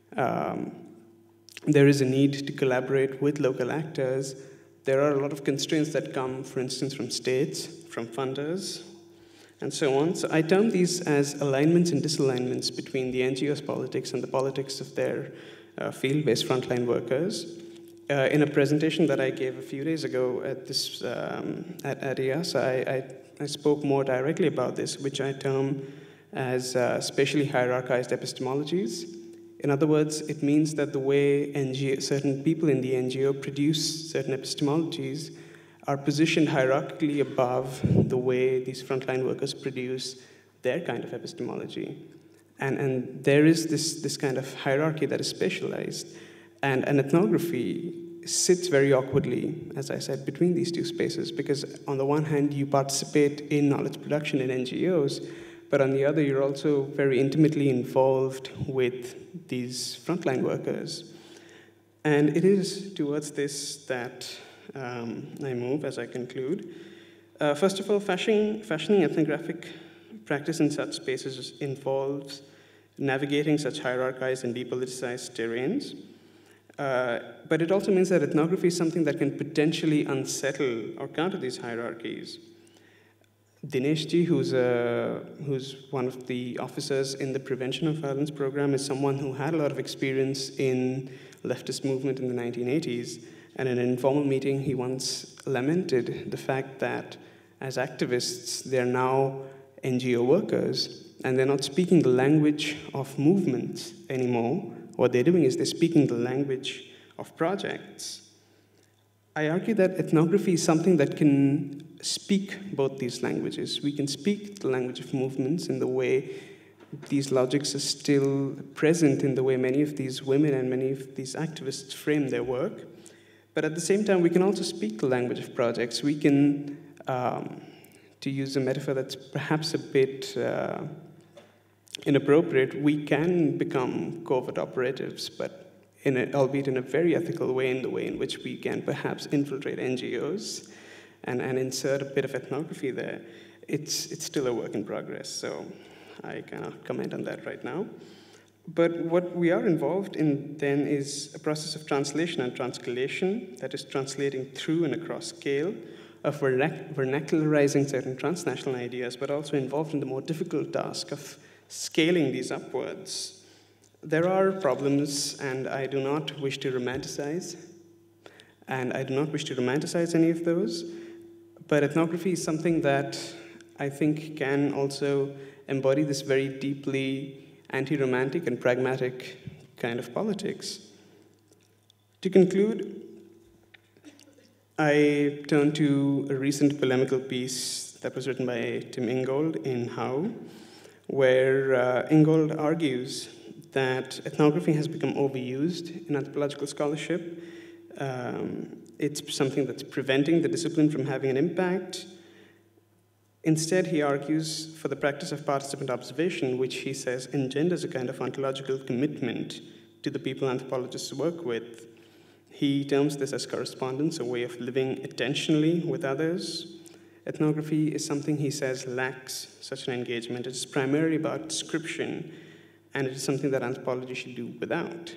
um, there is a need to collaborate with local actors, there are a lot of constraints that come, for instance, from states, from funders, and so on. So I term these as alignments and disalignments between the N G O's politics and the politics of their uh, field-based frontline workers. Uh, in a presentation that I gave a few days ago at this um, at, at EASA, I, I, I spoke more directly about this, which I term as uh, spatially hierarchized epistemologies. In other words, it means that the way N G O, certain people in the N G O produce certain epistemologies are positioned hierarchically above the way these frontline workers produce their kind of epistemology. And, and there is this, this kind of hierarchy that is specialized. And, and ethnography sits very awkwardly, as I said, between these two spaces, because on the one hand, you participate in knowledge production in N G Os, but on the other, you're also very intimately involved with these frontline workers. And it is towards this that um, I move as I conclude. Uh, first of all, fashioning, fashioning ethnographic practice in such spaces involves navigating such hierarchized and depoliticized terrains. Uh, but it also means that ethnography is something that can potentially unsettle or counter these hierarchies. Dineshji, who's, uh, who's one of the officers in the Prevention of Violence program, is someone who had a lot of experience in leftist movement in the nineteen eighties. And in an informal meeting, he once lamented the fact that as activists, they're now N G O workers, and they're not speaking the language of movements anymore. What they're doing is they're speaking the language of projects. I argue that ethnography is something that can speak both these languages. We can speak the language of movements in the way these logics are still present in the way many of these women and many of these activists frame their work. But at the same time, we can also speak the language of projects. We can, um, to use a metaphor that's perhaps a bit uh, inappropriate, we can become covert operatives, but in a, albeit in a very ethical way, in the way in which we can perhaps infiltrate N G Os and, and insert a bit of ethnography there. it's, it's still a work in progress, so I cannot comment on that right now. But what we are involved in then is a process of translation and transcalation, that is translating through and across scale, of vernac vernacularizing certain transnational ideas, but also involved in the more difficult task of scaling these upwards. There are problems, and I do not wish to romanticize, and I do not wish to romanticize any of those, but ethnography is something that I think can also embody this very deeply anti-romantic and pragmatic kind of politics. To conclude, I turn to a recent polemical piece that was written by Tim Ingold in How, where uh, Ingold argues that ethnography has become overused in anthropological scholarship. Um, it's something that's preventing the discipline from having an impact. Instead, he argues for the practice of participant observation, which he says engenders a kind of ontological commitment to the people anthropologists work with. He terms this as correspondence, a way of living attentionally with others. Ethnography is something he says lacks such an engagement. It is primarily about description, and it is something that anthropology should do without.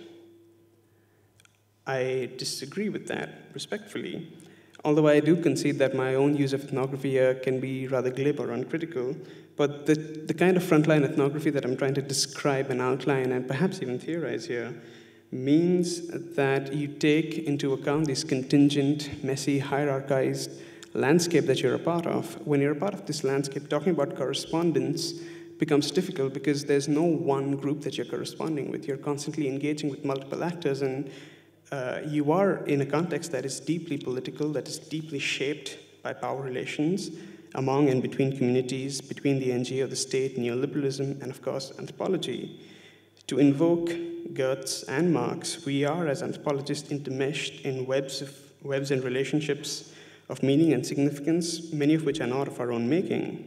I disagree with that, respectfully, although I do concede that my own use of ethnography here can be rather glib or uncritical, but the, the kind of frontline ethnography that I'm trying to describe and outline and perhaps even theorize here means that you take into account this contingent, messy, hierarchized landscape that you're a part of. When you're a part of this landscape, talking about correspondence becomes difficult because there's no one group that you're corresponding with. You're constantly engaging with multiple actors, and uh, you are in a context that is deeply political, that is deeply shaped by power relations among and between communities, between the N G O, the state, neoliberalism, and of course, anthropology. To invoke Goetz and Marx, we are, as anthropologists, intermeshed in webs, of, webs and relationships of meaning and significance, many of which are not of our own making.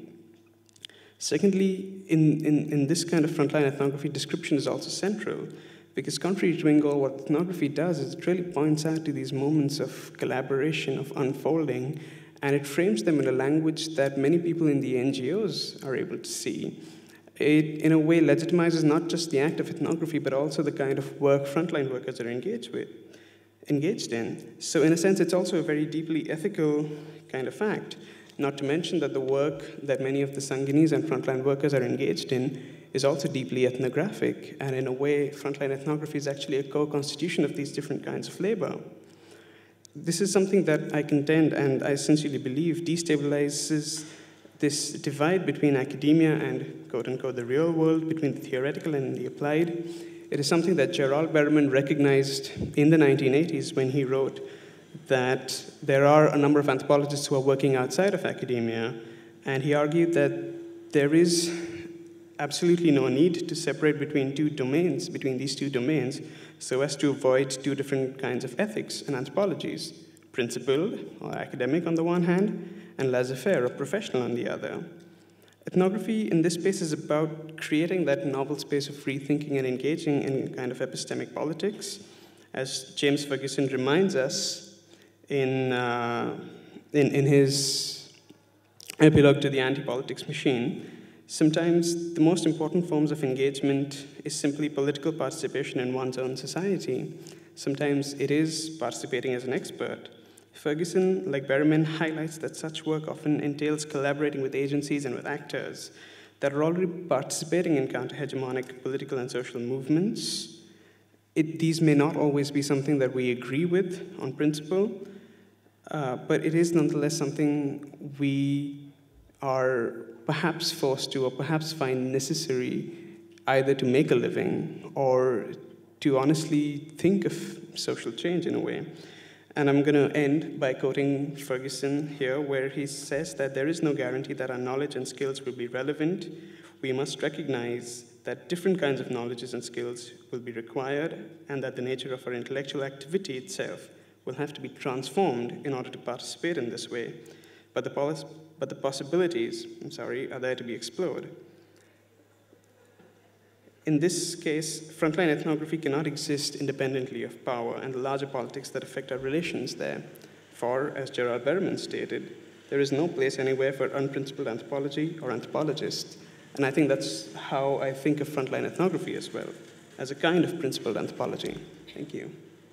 Secondly, in, in, in this kind of frontline ethnography, description is also central, because contrary to Ingold, what ethnography does is it really points out to these moments of collaboration, of unfolding, and it frames them in a language that many people in the N G Os are able to see. It, in a way, legitimizes not just the act of ethnography, but also the kind of work frontline workers are engaged with, engaged in. So in a sense, it's also a very deeply ethical kind of act, not to mention that the work that many of the Sanguinese and frontline workers are engaged in is also deeply ethnographic, and in a way, frontline ethnography is actually a co-constitution of these different kinds of labor. This is something that I contend, and I sincerely believe, destabilizes this divide between academia and, quote-unquote, the real world, between the theoretical and the applied. It is something that Gerald Berman recognized in the nineteen eighties when he wrote that there are a number of anthropologists who are working outside of academia, and he argued that there is absolutely no need to separate between two domains, between these two domains, so as to avoid two different kinds of ethics and anthropologies, principled or academic on the one hand, and laissez-faire or professional on the other. Ethnography in this space is about creating that novel space of free thinking and engaging in kind of epistemic politics. As James Ferguson reminds us in, uh, in, in his epilogue to the Anti-Politics Machine, sometimes the most important forms of engagement is simply political participation in one's own society. Sometimes it is participating as an expert. Ferguson, like Berman, highlights that such work often entails collaborating with agencies and with actors that are already participating in counter-hegemonic political and social movements. It, these may not always be something that we agree with on principle, uh, but it is nonetheless something we are perhaps forced to, or perhaps find necessary, either to make a living or to honestly think of social change in a way. And I'm going to end by quoting Ferguson here, where he says that there is no guarantee that our knowledge and skills will be relevant. We must recognize that different kinds of knowledges and skills will be required, and that the nature of our intellectual activity itself will have to be transformed in order to participate in this way. But the, pos but the possibilities, I'm sorry, are there to be explored. In this case, frontline ethnography cannot exist independently of power and the larger politics that affect our relations there. For, as Gerald Berman stated, There is no place anywhere for unprincipled anthropology or anthropologists. And I think that's how I think of frontline ethnography as well, as a kind of principled anthropology. Thank you.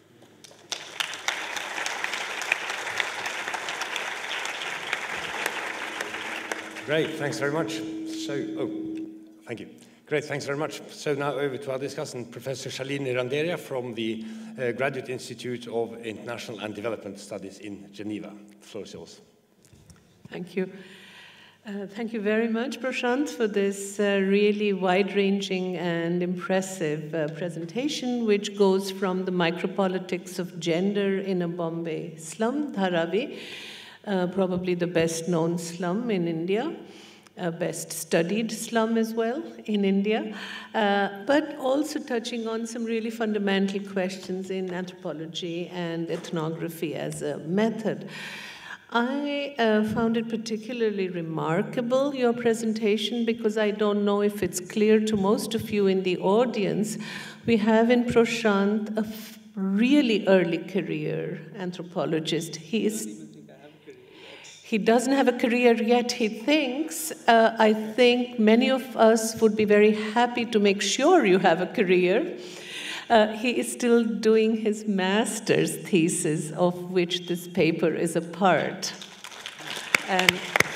Great, thanks very much. So, oh, thank you. Great, thanks very much. So now over to our discussant, Professor Shalini Randeria from the uh, Graduate Institute of International and Development Studies in Geneva. The floor is yours. Thank you. Uh, thank you very much, Proshant, for this uh, really wide-ranging and impressive uh, presentation, which goes from the micropolitics of gender in a Bombay slum, Dharavi, uh, probably the best-known slum in India, uh, best-studied slum as well in India, uh, but also touching on some really fundamental questions in anthropology and ethnography as a method. I uh, found it particularly remarkable, your presentation, because I don't know if it's clear to most of you in the audience. We have in Proshant a f really early career anthropologist. He is He doesn't have a career yet, he thinks. Uh, I think many of us would be very happy to make sure you have a career. Uh, he is still doing his master's thesis, of which this paper is a part. And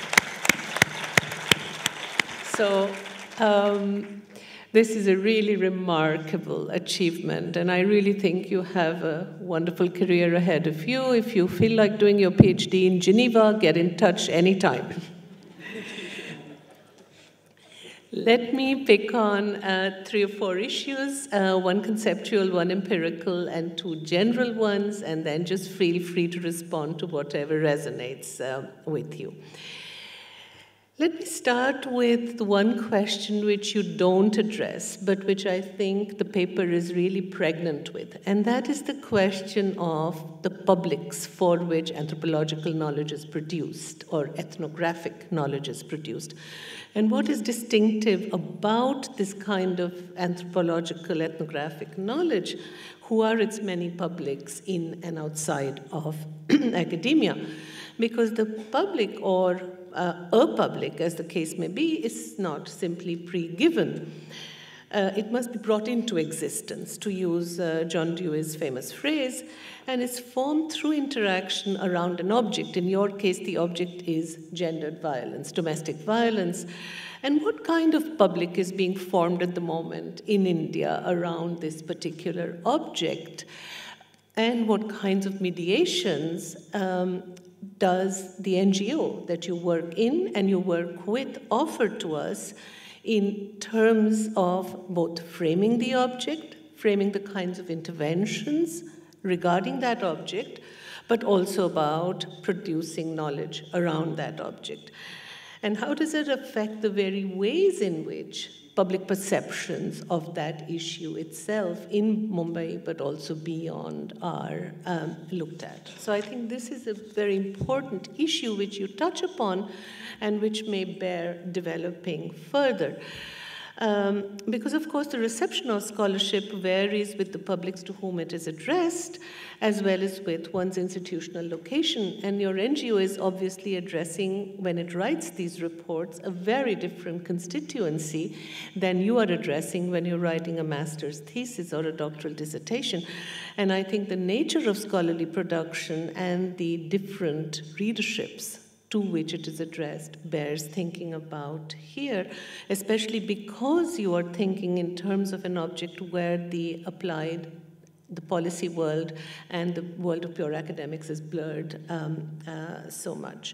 so um, this is a really remarkable achievement, and I really think you have a wonderful career ahead of you. If you feel like doing your PhD in Geneva, get in touch anytime. Let me pick on uh, three or four issues, uh, one conceptual, one empirical, and two general ones, and then just feel free to respond to whatever resonates uh, with you. Let me start with the one question which you don't address, but which I think the paper is really pregnant with, and that is the question of the publics for which anthropological knowledge is produced, or ethnographic knowledge is produced. And what is distinctive about this kind of anthropological ethnographic knowledge? Who are its many publics in and outside of academia? Because the public, or uh, a public, as the case may be, is not simply pre-given. Uh, it must be brought into existence, to use uh, John Dewey's famous phrase, and it's formed through interaction around an object. In your case, the object is gendered violence, domestic violence. And what kind of public is being formed at the moment in India around this particular object? And what kinds of mediations um, does the N G O that you work in and you work with offer to us in terms of both framing the object, framing the kinds of interventions regarding that object, but also about producing knowledge around that object? And how does it affect the very ways in which public perceptions of that issue itself in Mumbai, but also beyond, are um, looked at? So I think this is a very important issue which you touch upon and which may bear developing further. Um, because, of course, the reception of scholarship varies with the publics to whom it is addressed, as well as with one's institutional location. And your N G O is obviously addressing, when it writes these reports, a very different constituency than you are addressing when you're writing a master's thesis or a doctoral dissertation. And I think the nature of scholarly production and the different readerships to which it is addressed bears thinking about here, especially because you are thinking in terms of an object where the applied, the policy world, and the world of pure academics is blurred um, uh, so much.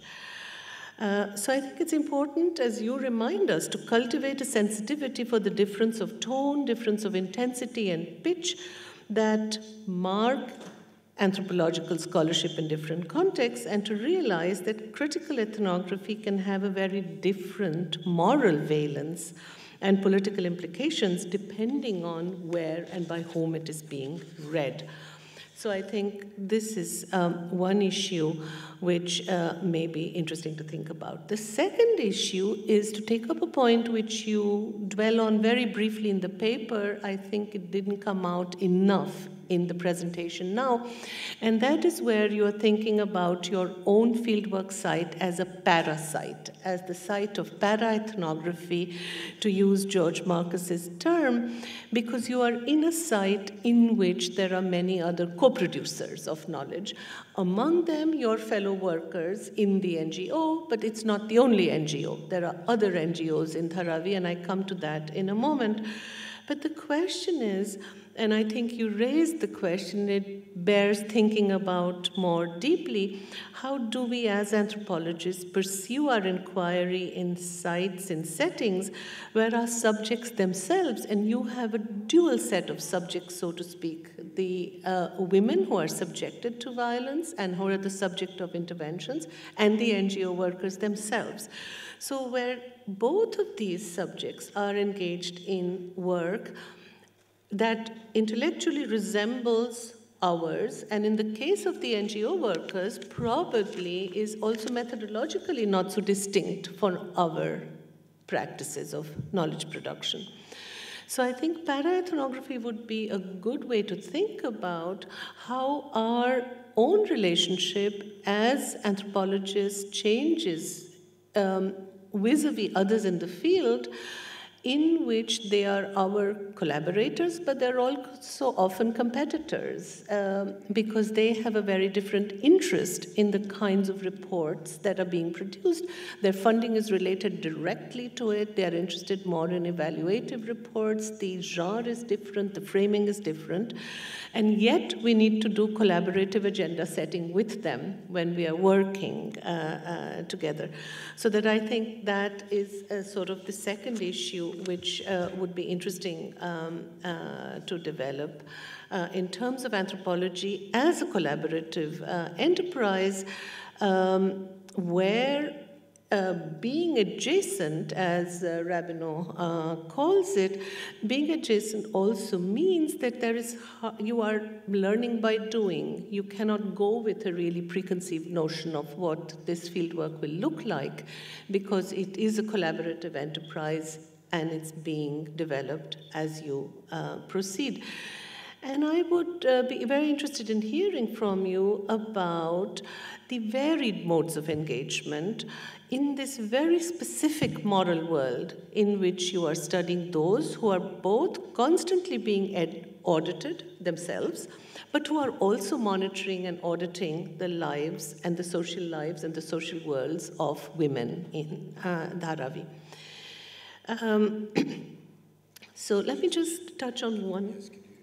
Uh, so I think it's important, as you remind us, to cultivate a sensitivity for the difference of tone, difference of intensity and pitch that mark anthropological scholarship in different contexts, and to realize that critical ethnography can have a very different moral valence and political implications depending on where and by whom it is being read. So I think this is um, one issue which uh, may be interesting to think about. The second issue is to take up a point which you dwell on very briefly in the paper. I think it didn't come out enough in the presentation now, and that is where you are thinking about your own fieldwork site as a parasite, as the site of para-ethnography, to use George Marcus's term, because you are in a site in which there are many other co-producers of knowledge, among them your fellow workers in the N G O, but it's not the only N G O. There are other N G Os in Dharavi, and I come to that in a moment. But the question is, and I think you raised the question, it bears thinking about more deeply, how do we as anthropologists pursue our inquiry in sites and settings where our subjects themselves, and you have a dual set of subjects, so to speak, the uh, women who are subjected to violence and who are the subject of interventions, and the N G O workers themselves. So where both of these subjects are engaged in work that intellectually resembles ours, and in the case of the N G O workers, probably is also methodologically not so distinct from our practices of knowledge production. So I think para-ethnography would be a good way to think about how our own relationship as anthropologists changes um, vis-a-vis others in the field, in which they are our collaborators, but they're also often competitors, um, because they have a very different interest in the kinds of reports that are being produced. Their funding is related directly to it. They're interested more in evaluative reports. The genre is different. The framing is different. And yet, we need to do collaborative agenda setting with them when we are working uh, uh, together. So that I think that is uh, sort of the second issue which uh, would be interesting um, uh, to develop uh, in terms of anthropology as a collaborative uh, enterprise, um, where Uh, being adjacent, as uh, Rabineau uh, calls it, being adjacent also means that there is you are learning by doing. You cannot go with a really preconceived notion of what this fieldwork will look like, because it is a collaborative enterprise and it's being developed as you uh, proceed. And I would uh, be very interested in hearing from you about the varied modes of engagement in this very specific moral world in which you are studying those who are both constantly being ed- audited themselves, but who are also monitoring and auditing the lives and the social lives and the social worlds of women in uh, Dharavi. Um, so let me just touch on one.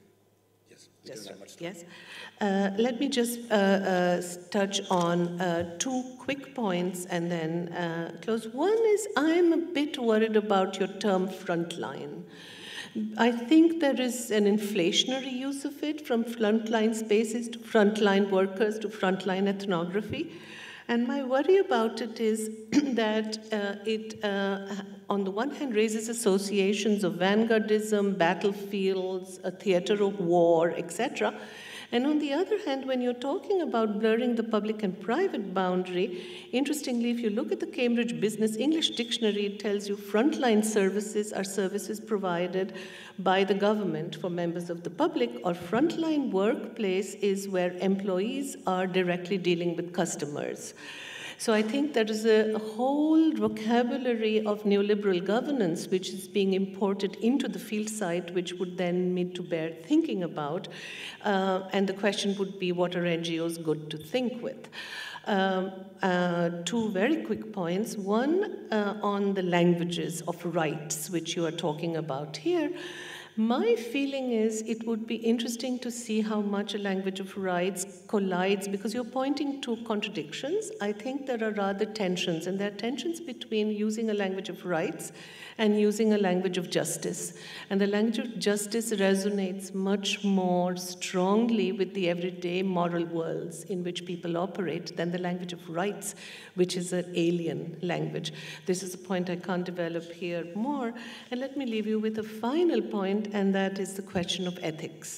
Just, yes. Uh, let me just uh, uh, touch on uh, two quick points and then uh, close. One is I'm a bit worried about your term frontline. I think there is an inflationary use of it, from frontline spaces to frontline workers to frontline ethnography. And my worry about it is that uh, it, uh, on the one hand, raises associations of vanguardism, battlefields, a theater of war, et cetera. And on the other hand, when you're talking about blurring the public and private boundary, interestingly, if you look at the Cambridge Business English Dictionary, it tells you frontline services are services provided by the government for members of the public, or frontline workplace is where employees are directly dealing with customers. So I think there is a whole vocabulary of neoliberal governance which is being imported into the field site, which would then need to bear thinking about. Uh, and the question would be, what are N G Os good to think with? Um, uh, two very quick points. One, uh, on the languages of rights, which you are talking about here. My feeling is it would be interesting to see how much a language of rights collides, because you're pointing to contradictions. I think there are rather tensions, and there are tensions between using a language of rights and using a language of justice. And the language of justice resonates much more strongly with the everyday moral worlds in which people operate than the language of rights, which is an alien language. This is a point I can't develop here more. And let me leave you with a final point, and that is the question of ethics.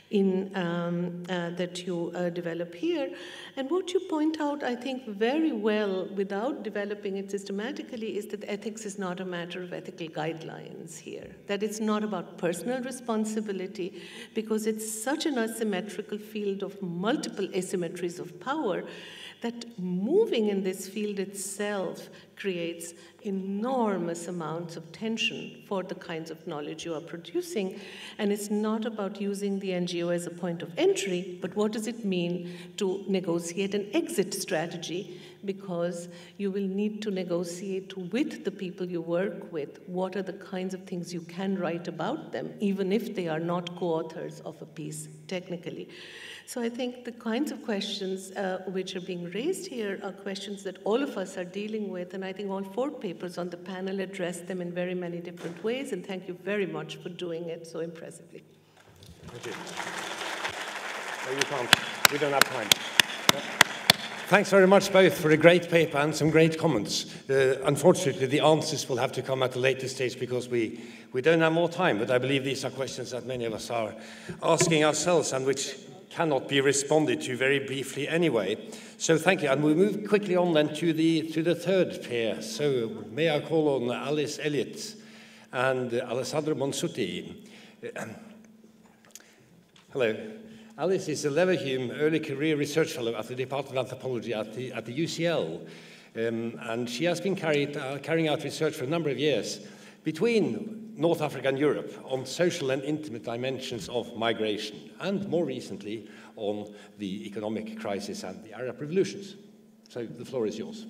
in, um, uh, that you uh, develop here. And what you point out, I think, very well, without developing it systematically, is that ethics is not a matter of ethical guidelines here, that it's not about personal responsibility, because it's such an asymmetrical field of multiple asymmetries of power that moving in this field itself creates enormous amounts of tension for the kinds of knowledge you are producing. And it's not about using the N G O as a point of entry, but what does it mean to negotiate an exit strategy? Because you will need to negotiate with the people you work with what are the kinds of things you can write about them, even if they are not co-authors of a piece technically. So I think the kinds of questions uh, which are being raised here are questions that all of us are dealing with, and I think all four papers on the panel address them in very many different ways, and thank you very much for doing it so impressively. Thank you. No, you can't. We don't have time. No. Thanks very much both for a great paper and some great comments. Uh, unfortunately, the answers will have to come at a later stage because we, we don't have more time, but I believe these are questions that many of us are asking ourselves and which cannot be responded to very briefly anyway. So thank you. And we'll move quickly on then to the, to the third pair. So may I call on Alice Elliot and uh, Alessandro Monsutti. Uh, hello. Alice is a Leuven Early Career Research Fellow at the Department of Anthropology at the, at the U C L. Um, and she has been carried, uh, carrying out research for a number of years between North Africa and Europe on social and intimate dimensions of migration, and more recently on the economic crisis and the Arab revolutions. So the floor is yours.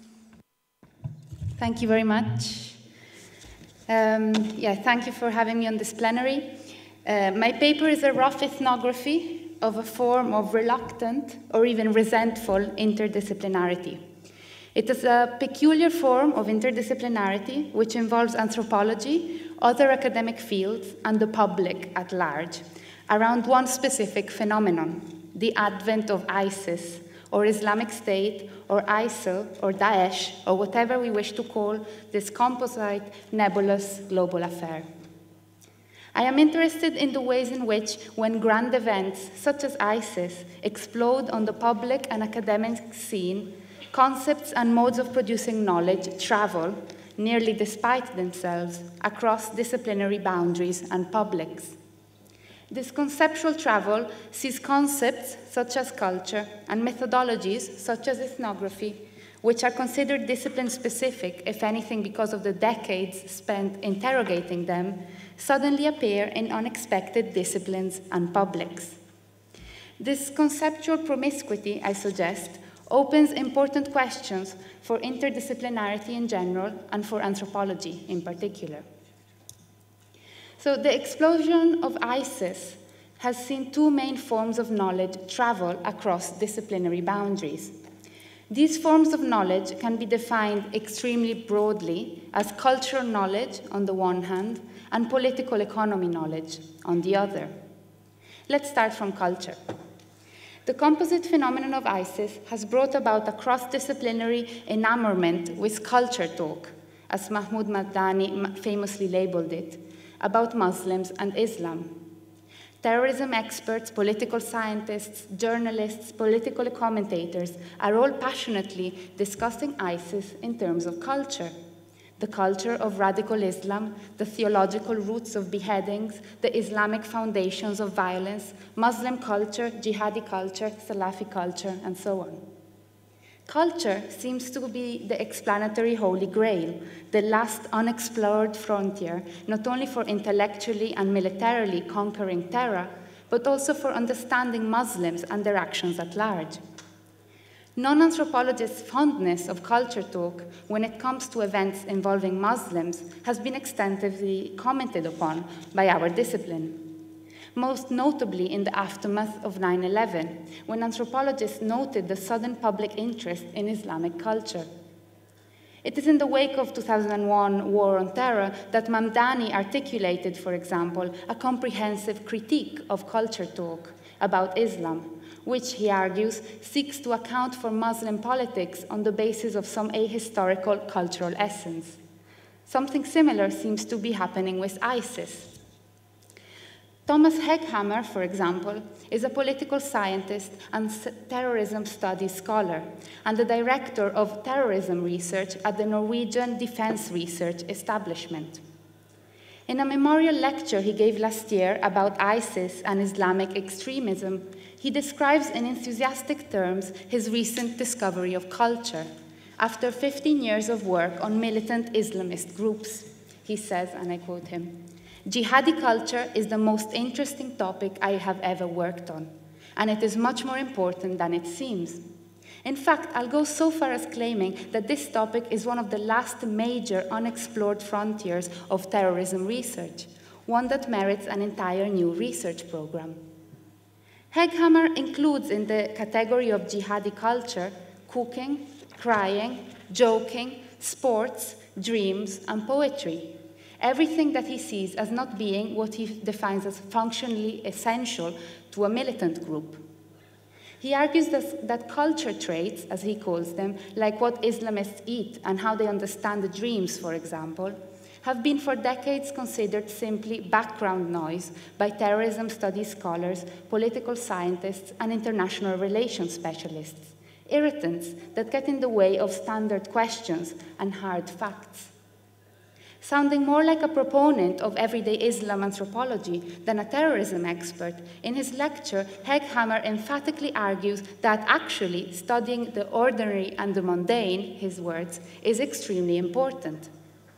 Thank you very much. Um, yeah, thank you for having me on this plenary. Uh, my paper is a rough ethnography of a form of reluctant or even resentful interdisciplinarity. It is a peculiar form of interdisciplinarity which involves anthropology, other academic fields, and the public at large around one specific phenomenon, the advent of ISIS, or Islamic State, or ISIL, or Daesh, or whatever we wish to call this composite, nebulous global affair. I am interested in the ways in which, when grand events such as ISIS explode on the public and academic scene, concepts and modes of producing knowledge travel, nearly despite themselves, across disciplinary boundaries and publics. This conceptual travel sees concepts such as culture and methodologies such as ethnography, which are considered discipline-specific, if anything because of the decades spent interrogating them, suddenly appear in unexpected disciplines and publics. This conceptual promiscuity, I suggest, opens important questions for interdisciplinarity in general and for anthropology in particular. So the explosion of ISIS has seen two main forms of knowledge travel across disciplinary boundaries. These forms of knowledge can be defined extremely broadly as cultural knowledge on the one hand and political economy knowledge on the other. Let's start from culture. The composite phenomenon of ISIS has brought about a cross-disciplinary enamorment with culture talk, as Mahmoud Madani famously labeled it, about Muslims and Islam. Terrorism experts, political scientists, journalists, political commentators are all passionately discussing ISIS in terms of culture. The culture of radical Islam, the theological roots of beheadings, the Islamic foundations of violence, Muslim culture, jihadi culture, Salafi culture, and so on. Culture seems to be the explanatory holy grail, the last unexplored frontier, not only for intellectually and militarily conquering terror, but also for understanding Muslims and their actions at large. Non-anthropologists' fondness of culture talk when it comes to events involving Muslims has been extensively commented upon by our discipline. Most notably in the aftermath of nine eleven, when anthropologists noted the sudden public interest in Islamic culture. It is in the wake of two thousand one War on Terror that Mamdani articulated, for example, a comprehensive critique of culture talk about Islam, which, he argues, seeks to account for Muslim politics on the basis of some ahistorical cultural essence. Something similar seems to be happening with ISIS. Thomas Hegghammer, for example, is a political scientist and terrorism studies scholar, and the director of terrorism research at the Norwegian Defense Research Establishment. In a memorial lecture he gave last year about ISIS and Islamic extremism, he describes in enthusiastic terms his recent discovery of culture, after fifteen years of work on militant Islamist groups. He says, and I quote him, "Jihadi culture is the most interesting topic I have ever worked on, and it is much more important than it seems. In fact, I'll go so far as claiming that this topic is one of the last major unexplored frontiers of terrorism research, one that merits an entire new research program." Hegghammer includes in the category of jihadi culture cooking, crying, joking, sports, dreams, and poetry. Everything that he sees as not being what he defines as functionally essential to a militant group. He argues that, that culture traits, as he calls them, like what Islamists eat and how they understand the dreams, for example, have been for decades considered simply background noise by terrorism studies scholars, political scientists, and international relations specialists, irritants that get in the way of standard questions and hard facts. Sounding more like a proponent of everyday Islam anthropology than a terrorism expert, in his lecture, Hegghammer emphatically argues that actually studying the ordinary and the mundane, his words, is extremely important.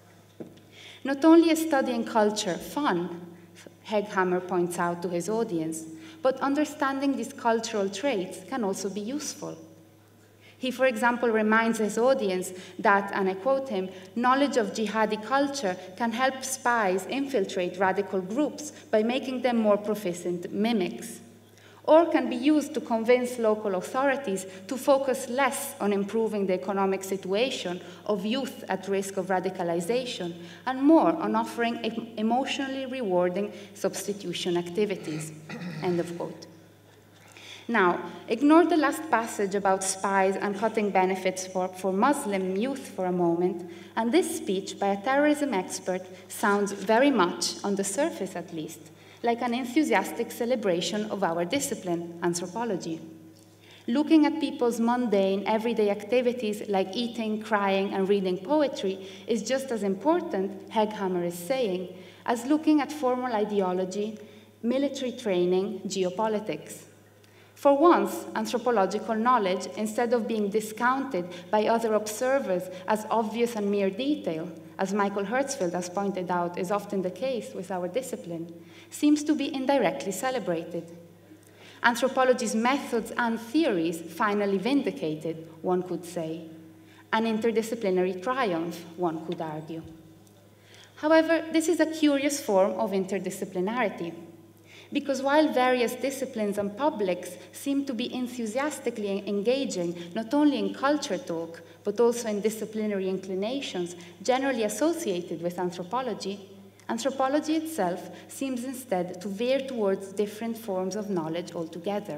Not only is studying culture fun, Hegghammer points out to his audience, but understanding these cultural traits can also be useful. He, for example, reminds his audience that, and I quote him, knowledge of jihadi culture can help spies infiltrate radical groups by making them more proficient mimics, or can be used to convince local authorities to focus less on improving the economic situation of youth at risk of radicalization and more on offering emotionally rewarding substitution activities, end of quote. Now, ignore the last passage about spies and cutting benefits for, for Muslim youth for a moment, and this speech by a terrorism expert sounds very much, on the surface at least, like an enthusiastic celebration of our discipline, anthropology. Looking at people's mundane, everyday activities like eating, crying, and reading poetry is just as important, Hegghammer is saying, as looking at formal ideology, military training, geopolitics. For once, anthropological knowledge, instead of being discounted by other observers as obvious and mere detail, as Michael Hertzfeld has pointed out is often the case with our discipline, seems to be indirectly celebrated. Anthropology's methods and theories finally vindicated, one could say. An interdisciplinary triumph, one could argue. However, this is a curious form of interdisciplinarity, because while various disciplines and publics seem to be enthusiastically engaging not only in culture talk, but also in disciplinary inclinations generally associated with anthropology, anthropology itself seems instead to veer towards different forms of knowledge altogether.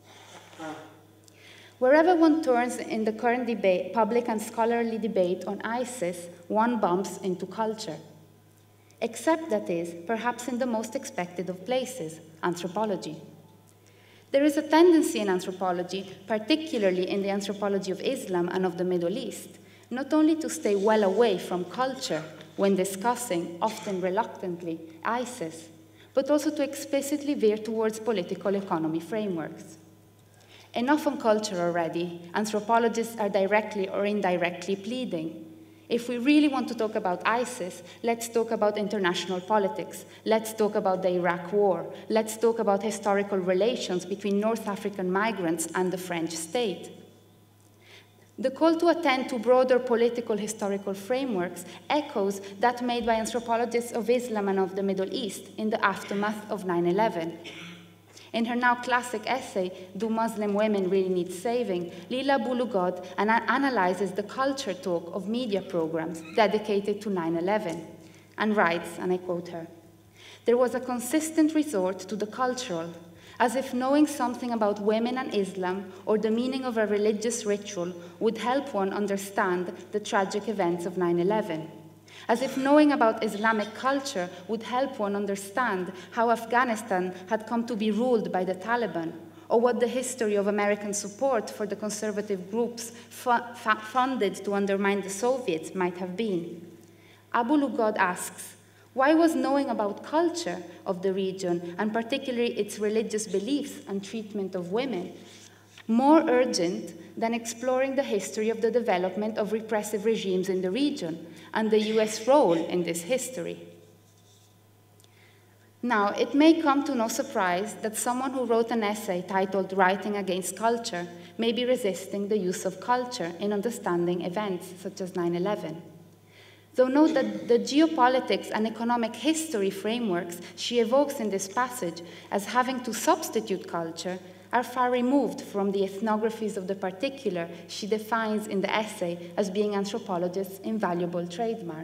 Wherever one turns in the current debate, public and scholarly debate on ISIS, one bumps into culture. Except, that is, perhaps in the most expected of places, anthropology. There is a tendency in anthropology, particularly in the anthropology of Islam and of the Middle East, not only to stay well away from culture when discussing, often reluctantly, ISIS, but also to explicitly veer towards political economy frameworks. Enough on culture already. Anthropologists are directly or indirectly pleading. If we really want to talk about ISIS, let's talk about international politics. Let's talk about the Iraq War. Let's talk about historical relations between North African migrants and the French state. The call to attend to broader political historical frameworks echoes that made by anthropologists of Islam and of the Middle East in the aftermath of nine eleven. In her now classic essay, Do Muslim Women Really Need Saving?, Lila Bulugod analyzes the culture talk of media programs dedicated to nine eleven, and writes, and I quote her, "There was a consistent resort to the cultural, as if knowing something about women and Islam or the meaning of a religious ritual would help one understand the tragic events of nine eleven. as if knowing about Islamic culture would help one understand how Afghanistan had come to be ruled by the Taliban, or what the history of American support for the conservative groups fu fu funded to undermine the Soviets might have been. Abu Lughod asks, why was knowing about culture of the region, and particularly its religious beliefs and treatment of women, more urgent than exploring the history of the development of repressive regimes in the region and the U S role in this history? Now, it may come to no surprise that someone who wrote an essay titled Writing Against Culture may be resisting the use of culture in understanding events such as nine eleven. Though note that the geopolitics and economic history frameworks she evokes in this passage as having to substitute culture are far removed from the ethnographies of the particular she defines in the essay as being anthropologists' invaluable trademark.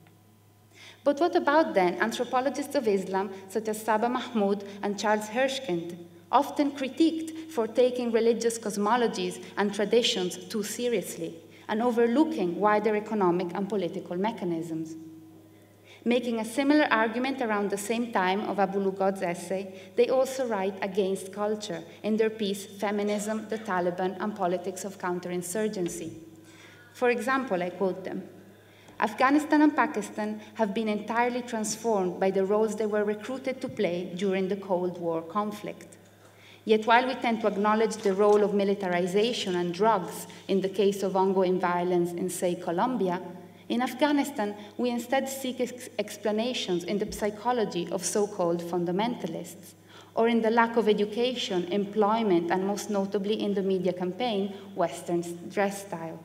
But what about, then, anthropologists of Islam such as Saba Mahmoud and Charles Hirschkind, often critiqued for taking religious cosmologies and traditions too seriously and overlooking wider economic and political mechanisms? Making a similar argument around the same time of Abu Lughod's essay, they also write against culture in their piece Feminism, the Taliban, and Politics of Counterinsurgency. For example, I quote them, Afghanistan and Pakistan have been entirely transformed by the roles they were recruited to play during the Cold War conflict. Yet while we tend to acknowledge the role of militarization and drugs in the case of ongoing violence in, say, Colombia, in Afghanistan, we instead seek ex explanations in the psychology of so-called fundamentalists, or in the lack of education, employment, and most notably in the media campaign, Western dress style.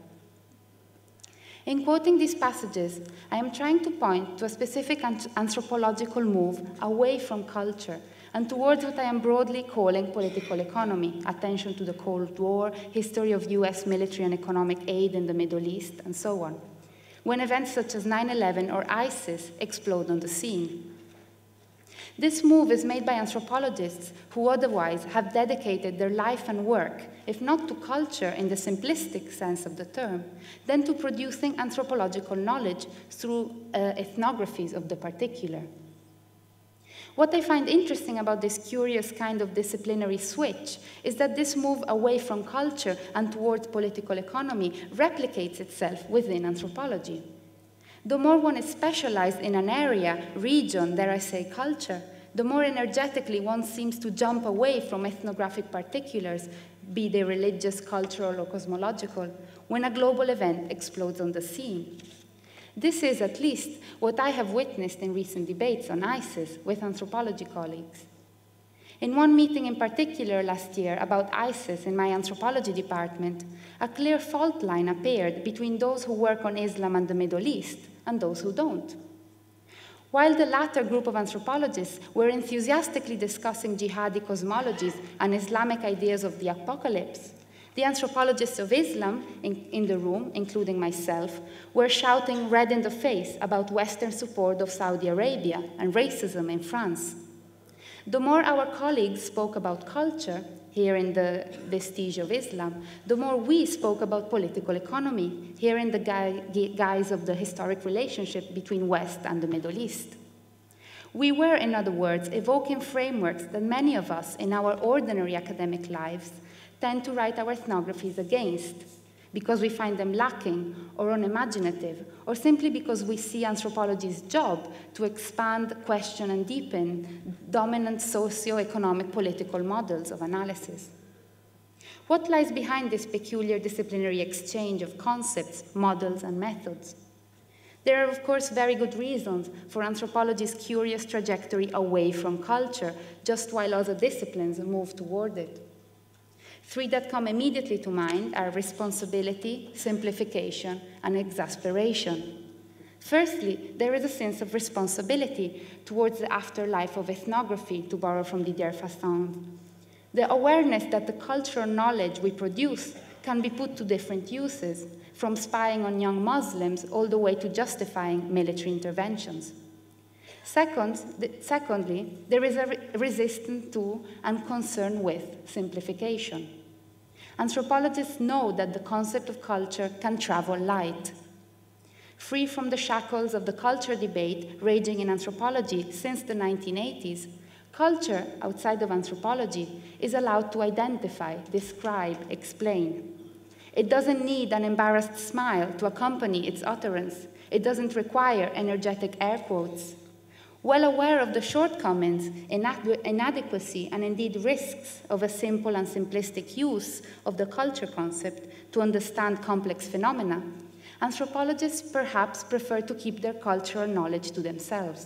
In quoting these passages, I am trying to point to a specific anthropological move away from culture and towards what I am broadly calling political economy, attention to the Cold War, history of U S military and economic aid in the Middle East, and so on, when events such as nine eleven or ISIS explode on the scene. This move is made by anthropologists who otherwise have dedicated their life and work, if not to culture in the simplistic sense of the term, then to producing anthropological knowledge through uh, ethnographies of the particular. What I find interesting about this curious kind of disciplinary switch is that this move away from culture and towards political economy replicates itself within anthropology. The more one is specialized in an area, region, dare I say culture, the more energetically one seems to jump away from ethnographic particulars, be they religious, cultural, or cosmological, when a global event explodes on the scene. This is at least what I have witnessed in recent debates on ISIS with anthropology colleagues. In one meeting in particular last year about ISIS in my anthropology department, a clear fault line appeared between those who work on Islam and the Middle East and those who don't. While the latter group of anthropologists were enthusiastically discussing jihadi cosmologies and Islamic ideas of the apocalypse, the anthropologists of Islam in, in the room, including myself, were shouting red in the face about Western support of Saudi Arabia and racism in France. The more our colleagues spoke about culture, here in the vestige of Islam, the more we spoke about political economy, here in the guise of the historic relationship between West and the Middle East. We were, in other words, evoking frameworks that many of us in our ordinary academic lives tend to write our ethnographies against, because we find them lacking or unimaginative, or simply because we see anthropology's job to expand, question, and deepen dominant socio-economic political models of analysis. What lies behind this peculiar disciplinary exchange of concepts, models, and methods? There are, of course, very good reasons for anthropology's curious trajectory away from culture, just while other disciplines move toward it. Three that come immediately to mind are responsibility, simplification, and exasperation. Firstly, there is a sense of responsibility towards the afterlife of ethnography, to borrow from Didier Fassin. The awareness that the cultural knowledge we produce can be put to different uses, from spying on young Muslims all the way to justifying military interventions. Second, the, secondly, there is a re resistance to and concern with simplification. Anthropologists know that the concept of culture can travel light. Free from the shackles of the culture debate raging in anthropology since the nineteen eighties, culture outside of anthropology is allowed to identify, describe, explain. It doesn't need an embarrassed smile to accompany its utterance. It doesn't require energetic air quotes. Well aware of the shortcomings, inadequacy, and indeed risks of a simple and simplistic use of the culture concept to understand complex phenomena, anthropologists perhaps prefer to keep their cultural knowledge to themselves.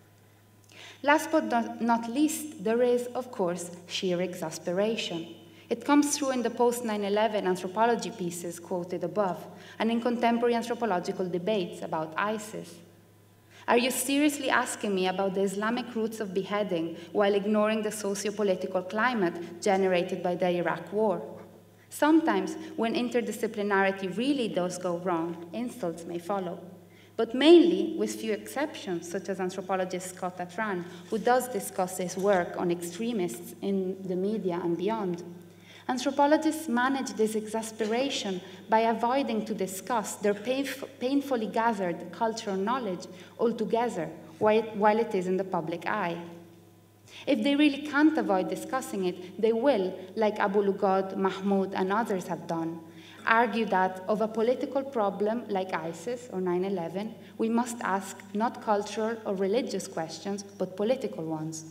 Last but not least, there is, of course, sheer exasperation. It comes through in the post nine eleven anthropology pieces quoted above, and in contemporary anthropological debates about ISIS. Are you seriously asking me about the Islamic roots of beheading while ignoring the socio-political climate generated by the Iraq war? Sometimes, when interdisciplinarity really does go wrong, insults may follow. But mainly, with few exceptions, such as anthropologist Costa, who does discuss his work on extremists in the media and beyond. Anthropologists manage this exasperation by avoiding to discuss their painf painfully gathered cultural knowledge altogether while it, while it is in the public eye. If they really can't avoid discussing it, they will, like Abu Lugod, Mahmoud, and others have done, argue that of a political problem like ISIS or nine eleven, we must ask not cultural or religious questions, but political ones.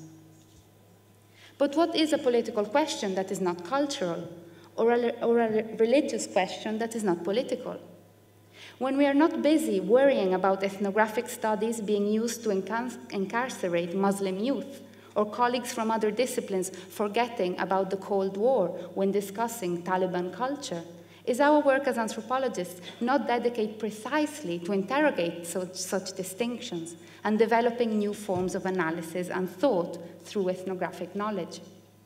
But what is a political question that is not cultural, or a, or a religious question that is not political? When we are not busy worrying about ethnographic studies being used to incar incarcerate Muslim youth, or colleagues from other disciplines forgetting about the Cold War when discussing Taliban culture, is our work as anthropologists not dedicated precisely to interrogate such, such distinctions and developing new forms of analysis and thought through ethnographic knowledge?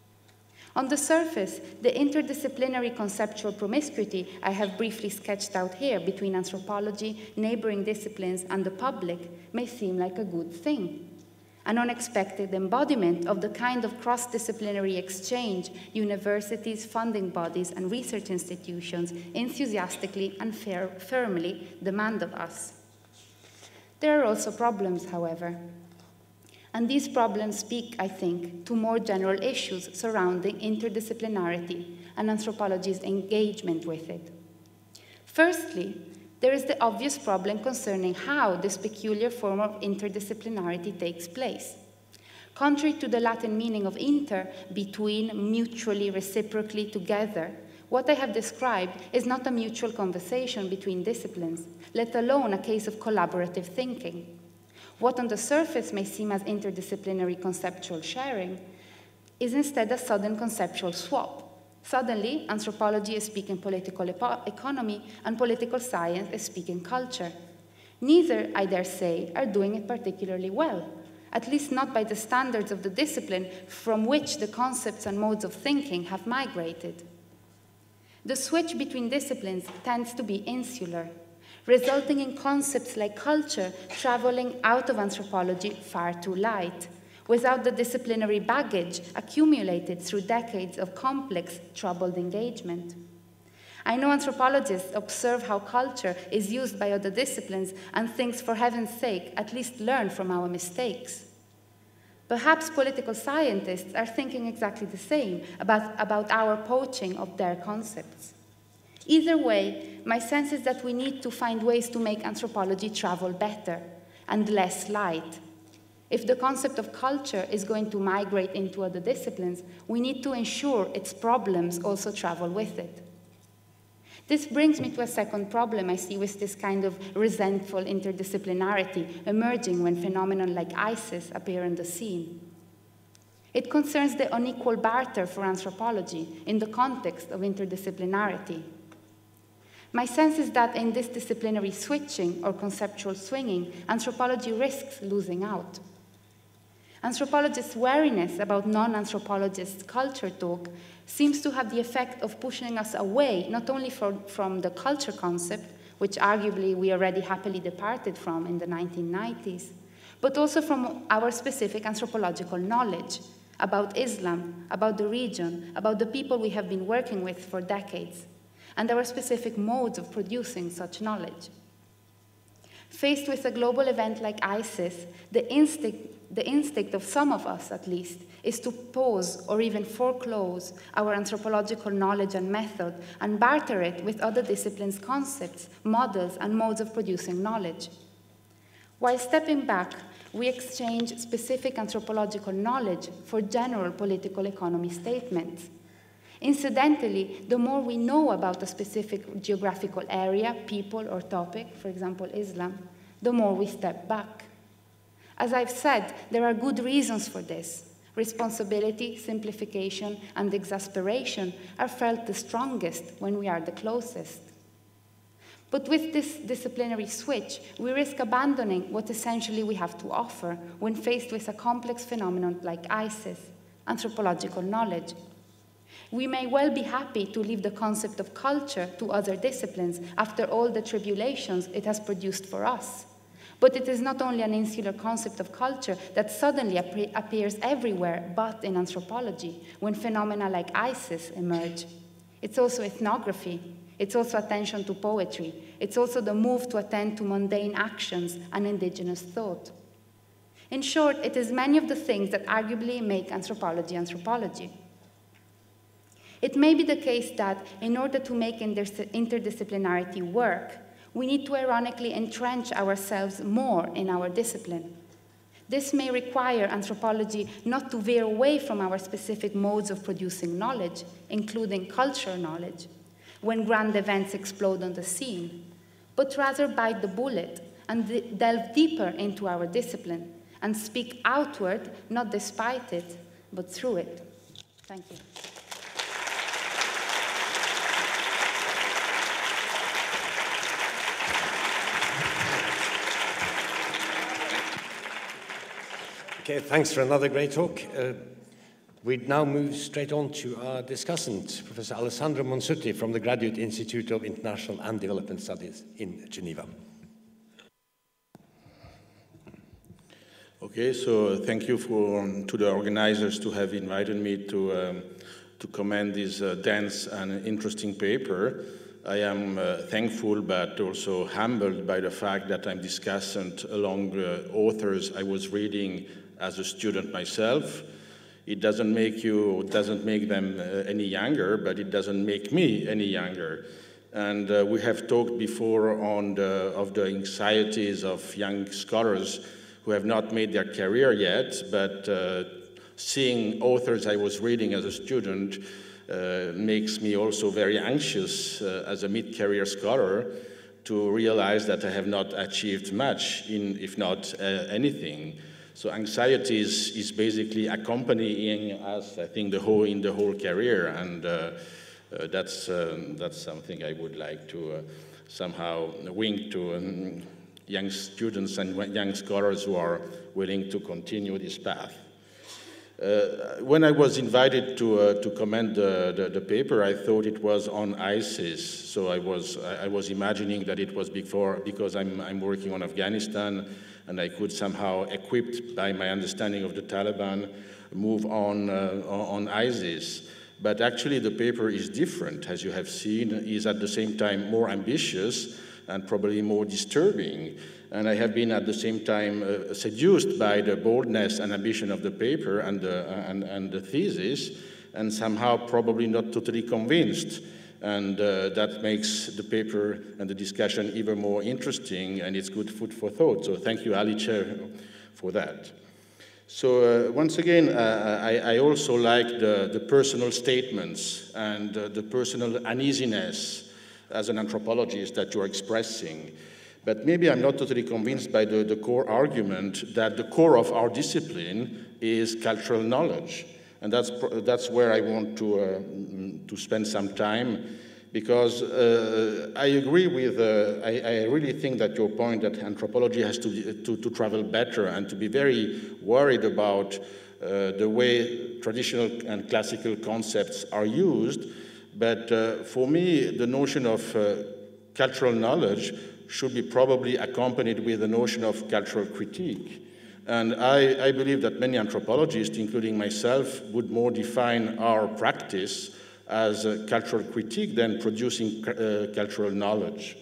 On the surface, the interdisciplinary conceptual promiscuity I have briefly sketched out here between anthropology, neighboring disciplines, and the public may seem like a good thing. An unexpected embodiment of the kind of cross-disciplinary exchange universities, funding bodies, and research institutions enthusiastically and fair, firmly demand of us. There are also problems, however. And these problems speak, I think, to more general issues surrounding interdisciplinarity and anthropology's engagement with it. Firstly, there is the obvious problem concerning how this peculiar form of interdisciplinarity takes place. Contrary to the Latin meaning of inter, between, mutually, reciprocally, together, what I have described is not a mutual conversation between disciplines, let alone a case of collaborative thinking. What on the surface may seem as interdisciplinary conceptual sharing is instead a sudden conceptual swap. Suddenly, anthropology is speaking political economy, and political science is speaking culture. Neither, I dare say, are doing it particularly well, at least not by the standards of the discipline from which the concepts and modes of thinking have migrated. The switch between disciplines tends to be insular, resulting in concepts like culture traveling out of anthropology far too light, without the disciplinary baggage accumulated through decades of complex, troubled engagement. I know anthropologists observe how culture is used by other disciplines and think, for heaven's sake, at least learn from our mistakes. Perhaps political scientists are thinking exactly the same about, about our poaching of their concepts. Either way, my sense is that we need to find ways to make anthropology travel better and less light. If the concept of culture is going to migrate into other disciplines, we need to ensure its problems also travel with it. This brings me to a second problem I see with this kind of resentful interdisciplinarity emerging when phenomena like ISIS appear on the scene. It concerns the unequal barter for anthropology in the context of interdisciplinarity. My sense is that in this disciplinary switching or conceptual swinging, anthropology risks losing out. Anthropologists' wariness about non-anthropologists' culture talk seems to have the effect of pushing us away not only for, from the culture concept, which arguably we already happily departed from in the nineteen nineties, but also from our specific anthropological knowledge about Islam, about the region, about the people we have been working with for decades, and our specific modes of producing such knowledge. Faced with a global event like ISIS, the instinct, the instinct of some of us, at least, is to pause or even foreclose our anthropological knowledge and method and barter it with other disciplines' concepts, models, and modes of producing knowledge. While stepping back, we exchange specific anthropological knowledge for general political economy statements. Incidentally, the more we know about a specific geographical area, people, or topic, for example, Islam, the more we step back. As I've said, there are good reasons for this. Responsibility, simplification, and exasperation are felt the strongest when we are the closest. But with this disciplinary switch, we risk abandoning what essentially we have to offer when faced with a complex phenomenon like ISIS, anthropological knowledge. We may well be happy to leave the concept of culture to other disciplines after all the tribulations it has produced for us. But it is not only an insular concept of culture that suddenly ap- appears everywhere but in anthropology when phenomena like ISIS emerge. It's also ethnography. It's also attention to poetry. It's also the move to attend to mundane actions and indigenous thought. In short, it is many of the things that arguably make anthropology anthropology. It may be the case that in order to make interdisciplinarity work, we need to ironically entrench ourselves more in our discipline. This may require anthropology not to veer away from our specific modes of producing knowledge, including cultural knowledge, when grand events explode on the scene, but rather bite the bullet and delve deeper into our discipline and speak outward, not despite it, but through it. Thank you. Okay, thanks for another great talk. Uh, we now move straight on to our discussant, Professor Alessandro Monsutti from the Graduate Institute of International and Development Studies in Geneva. Okay, so thank you for, um, to the organizers to have invited me to, um, to comment this uh, dense and interesting paper. I am uh, thankful but also humbled by the fact that I'm discussant along uh, authors I was reading as a student myself. It doesn't make you, doesn't make them uh, any younger, but it doesn't make me any younger. And uh, we have talked before on the, of the anxieties of young scholars who have not made their career yet, but uh, seeing authors I was reading as a student uh, makes me also very anxious uh, as a mid-career scholar to realize that I have not achieved much, in, if not uh, anything. So anxiety is, is basically accompanying us, I think, the whole, in the whole career, and uh, uh, that's, um, that's something I would like to uh, somehow wink to um, young students and young scholars who are willing to continue this path. Uh, when I was invited to, uh, to comment the, the, the paper, I thought it was on ISIS, so I was, I was imagining that it was before, because I'm, I'm working on Afghanistan, and I could somehow, equipped by my understanding of the Taliban, move on, uh, on ISIS. But actually the paper is different, as you have seen, is at the same time more ambitious and probably more disturbing. And I have been at the same time uh, seduced by the boldness and ambition of the paper and the, and, and the thesis, and somehow probably not totally convinced. And uh, that makes the paper and the discussion even more interesting, and it's good food for thought. So thank you, Alessia, for that. So uh, once again, uh, I, I also like the, the personal statements and uh, the personal uneasiness as an anthropologist that you're expressing. But maybe I'm not totally convinced by the, the core argument that the core of our discipline is cultural knowledge. And that's, that's where I want to, uh, to spend some time, because uh, I agree with, uh, I, I really think that your point that anthropology has to, to, to travel better and to be very worried about uh, the way traditional and classical concepts are used. But uh, for me, the notion of uh, cultural knowledge should be probably accompanied with the notion of cultural critique. And I, I believe that many anthropologists, including myself, would more define our practice as a cultural critique than producing uh, cultural knowledge.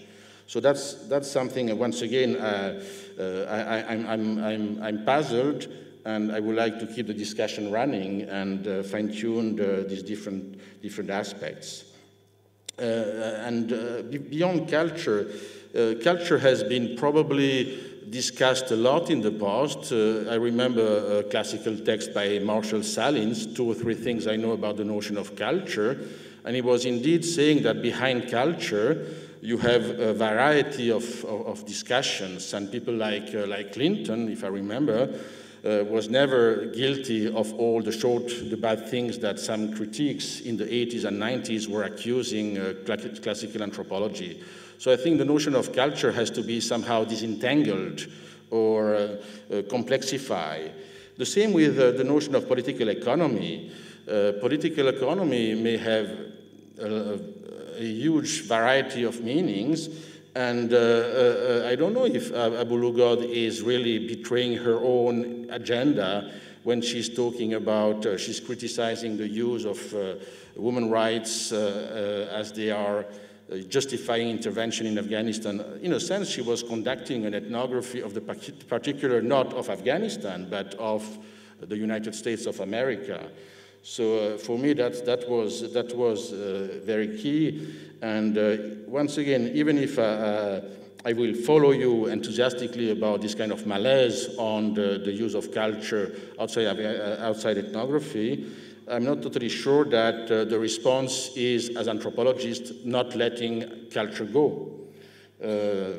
So that's, that's something, uh, once again, uh, uh, I, I'm, I'm, I'm, I'm puzzled, and I would like to keep the discussion running and uh, fine-tune uh, these different, different aspects. Uh, and uh, beyond culture, uh, culture has been probably discussed a lot in the past. Uh, I remember a classical text by Marshall Salins, Two or Three Things I Know About the Notion of Culture, and he was indeed saying that behind culture, you have a variety of, of, of discussions, and people like, uh, like Clinton, if I remember, Uh, was never guilty of all the short, the bad things that some critiques in the eighties and nineties were accusing uh, classical anthropology. So I think the notion of culture has to be somehow disentangled or uh, uh, complexified. The same with uh, the notion of political economy. Uh, political economy may have a, a huge variety of meanings, and uh, uh, I don't know if uh, Abu Lughod is really betraying her own agenda when she's talking about, uh, she's criticizing the use of uh, women's rights uh, uh, as they are uh, justifying intervention in Afghanistan. In a sense, she was conducting an ethnography of the particular, not of Afghanistan, but of the United States of America. So uh, for me, that, that was, that was uh, very key. And uh, once again, even if uh, uh, I will follow you enthusiastically about this kind of malaise on the, the use of culture outside, uh, outside ethnography, I'm not totally sure that uh, the response is, as anthropologists, not letting culture go. Uh,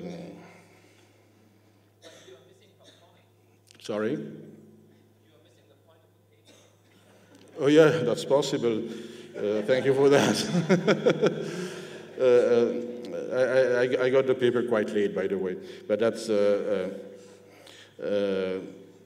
sorry? Oh yeah, that's possible. Uh, thank you for that. uh, uh, I, I, I got the paper quite late, by the way, but that's. Uh, uh, uh,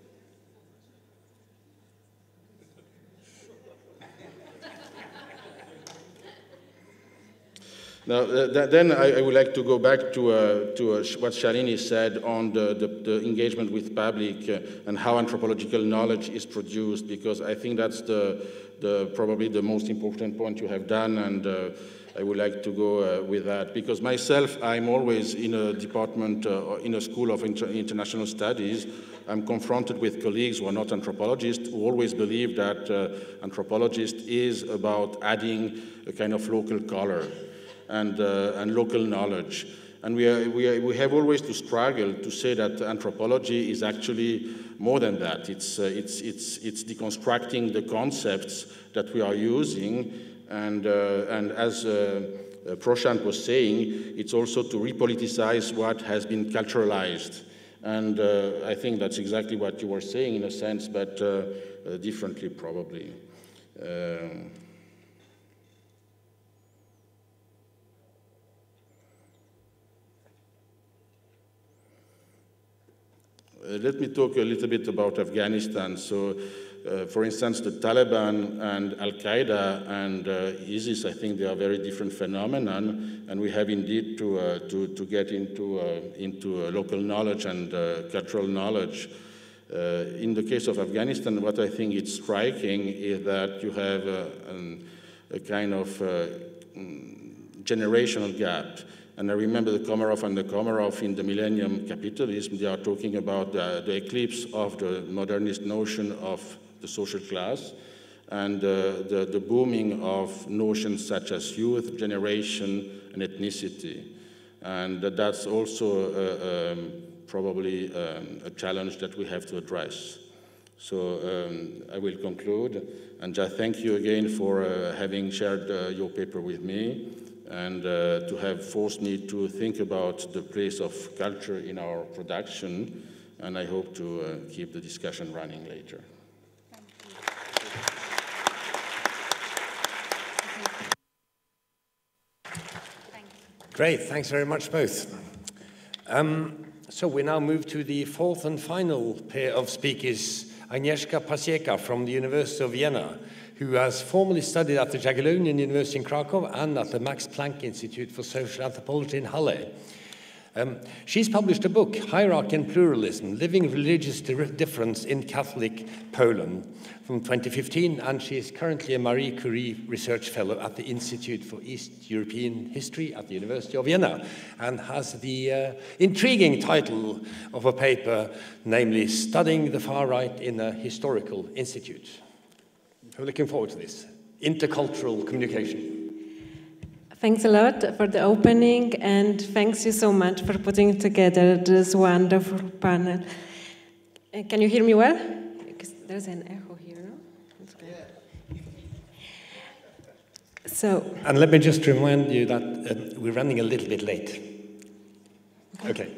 Now, uh, th then I, I would like to go back to, uh, to uh, what Shalini said on the, the, the engagement with public uh, and how anthropological knowledge is produced, because I think that's the, the, probably the most important point you have done, and uh, I would like to go uh, with that. Because myself, I'm always in a department, uh, in a school of inter international studies. I'm confronted with colleagues who are not anthropologists, who always believe that uh, anthropologist is about adding a kind of local color. And, uh, and local knowledge. And we, are, we, are, we have always to struggle to say that anthropology is actually more than that. It's, uh, it's, it's, it's deconstructing the concepts that we are using, and, uh, and as uh, uh, Proshant was saying, it's also to repoliticize what has been culturalized. And uh, I think that's exactly what you were saying in a sense, but uh, uh, differently probably. Uh, Uh, let me talk a little bit about Afghanistan. So, uh, for instance, the Taliban and Al-Qaeda and uh, ISIS, I think they are very different phenomenon, and we have indeed to, uh, to, to get into, uh, into uh, local knowledge and uh, cultural knowledge. Uh, in the case of Afghanistan, what I think is striking is that you have uh, an, a kind of uh, generational gap. And I remember the Komarov and the Komarov in the Millennium Capitalism, they are talking about the, the eclipse of the modernist notion of the social class and uh, the, the booming of notions such as youth, generation, and ethnicity. And that's also uh, um, probably um, a challenge that we have to address. So um, I will conclude, and just thank you again for uh, having shared uh, your paper with me, and uh, to have forced me to think about the place of culture in our production, and I hope to uh, keep the discussion running later. Great, thanks very much both. Um, so we now move to the fourth and final pair of speakers, Agnieszka Pasieka from the University of Vienna, who has formerly studied at the Jagiellonian University in Krakow and at the Max Planck Institute for Social Anthropology in Halle. Um, she's published a book, Hierarchy and Pluralism, Living Religious Difference in Catholic Poland, from twenty fifteen, and she is currently a Marie Curie Research Fellow at the Institute for East European History at the University of Vienna, and has the uh, intriguing title of a paper, namely Studying the Far Right in a Historical Institute. We're looking forward to this. Intercultural communication. Thanks a lot for the opening, and thanks you so much for putting together this wonderful panel. Uh, can you hear me well? Because there's an echo here, no? Yeah. So. And let me just remind you that uh, we're running a little bit late. Okay. Okay.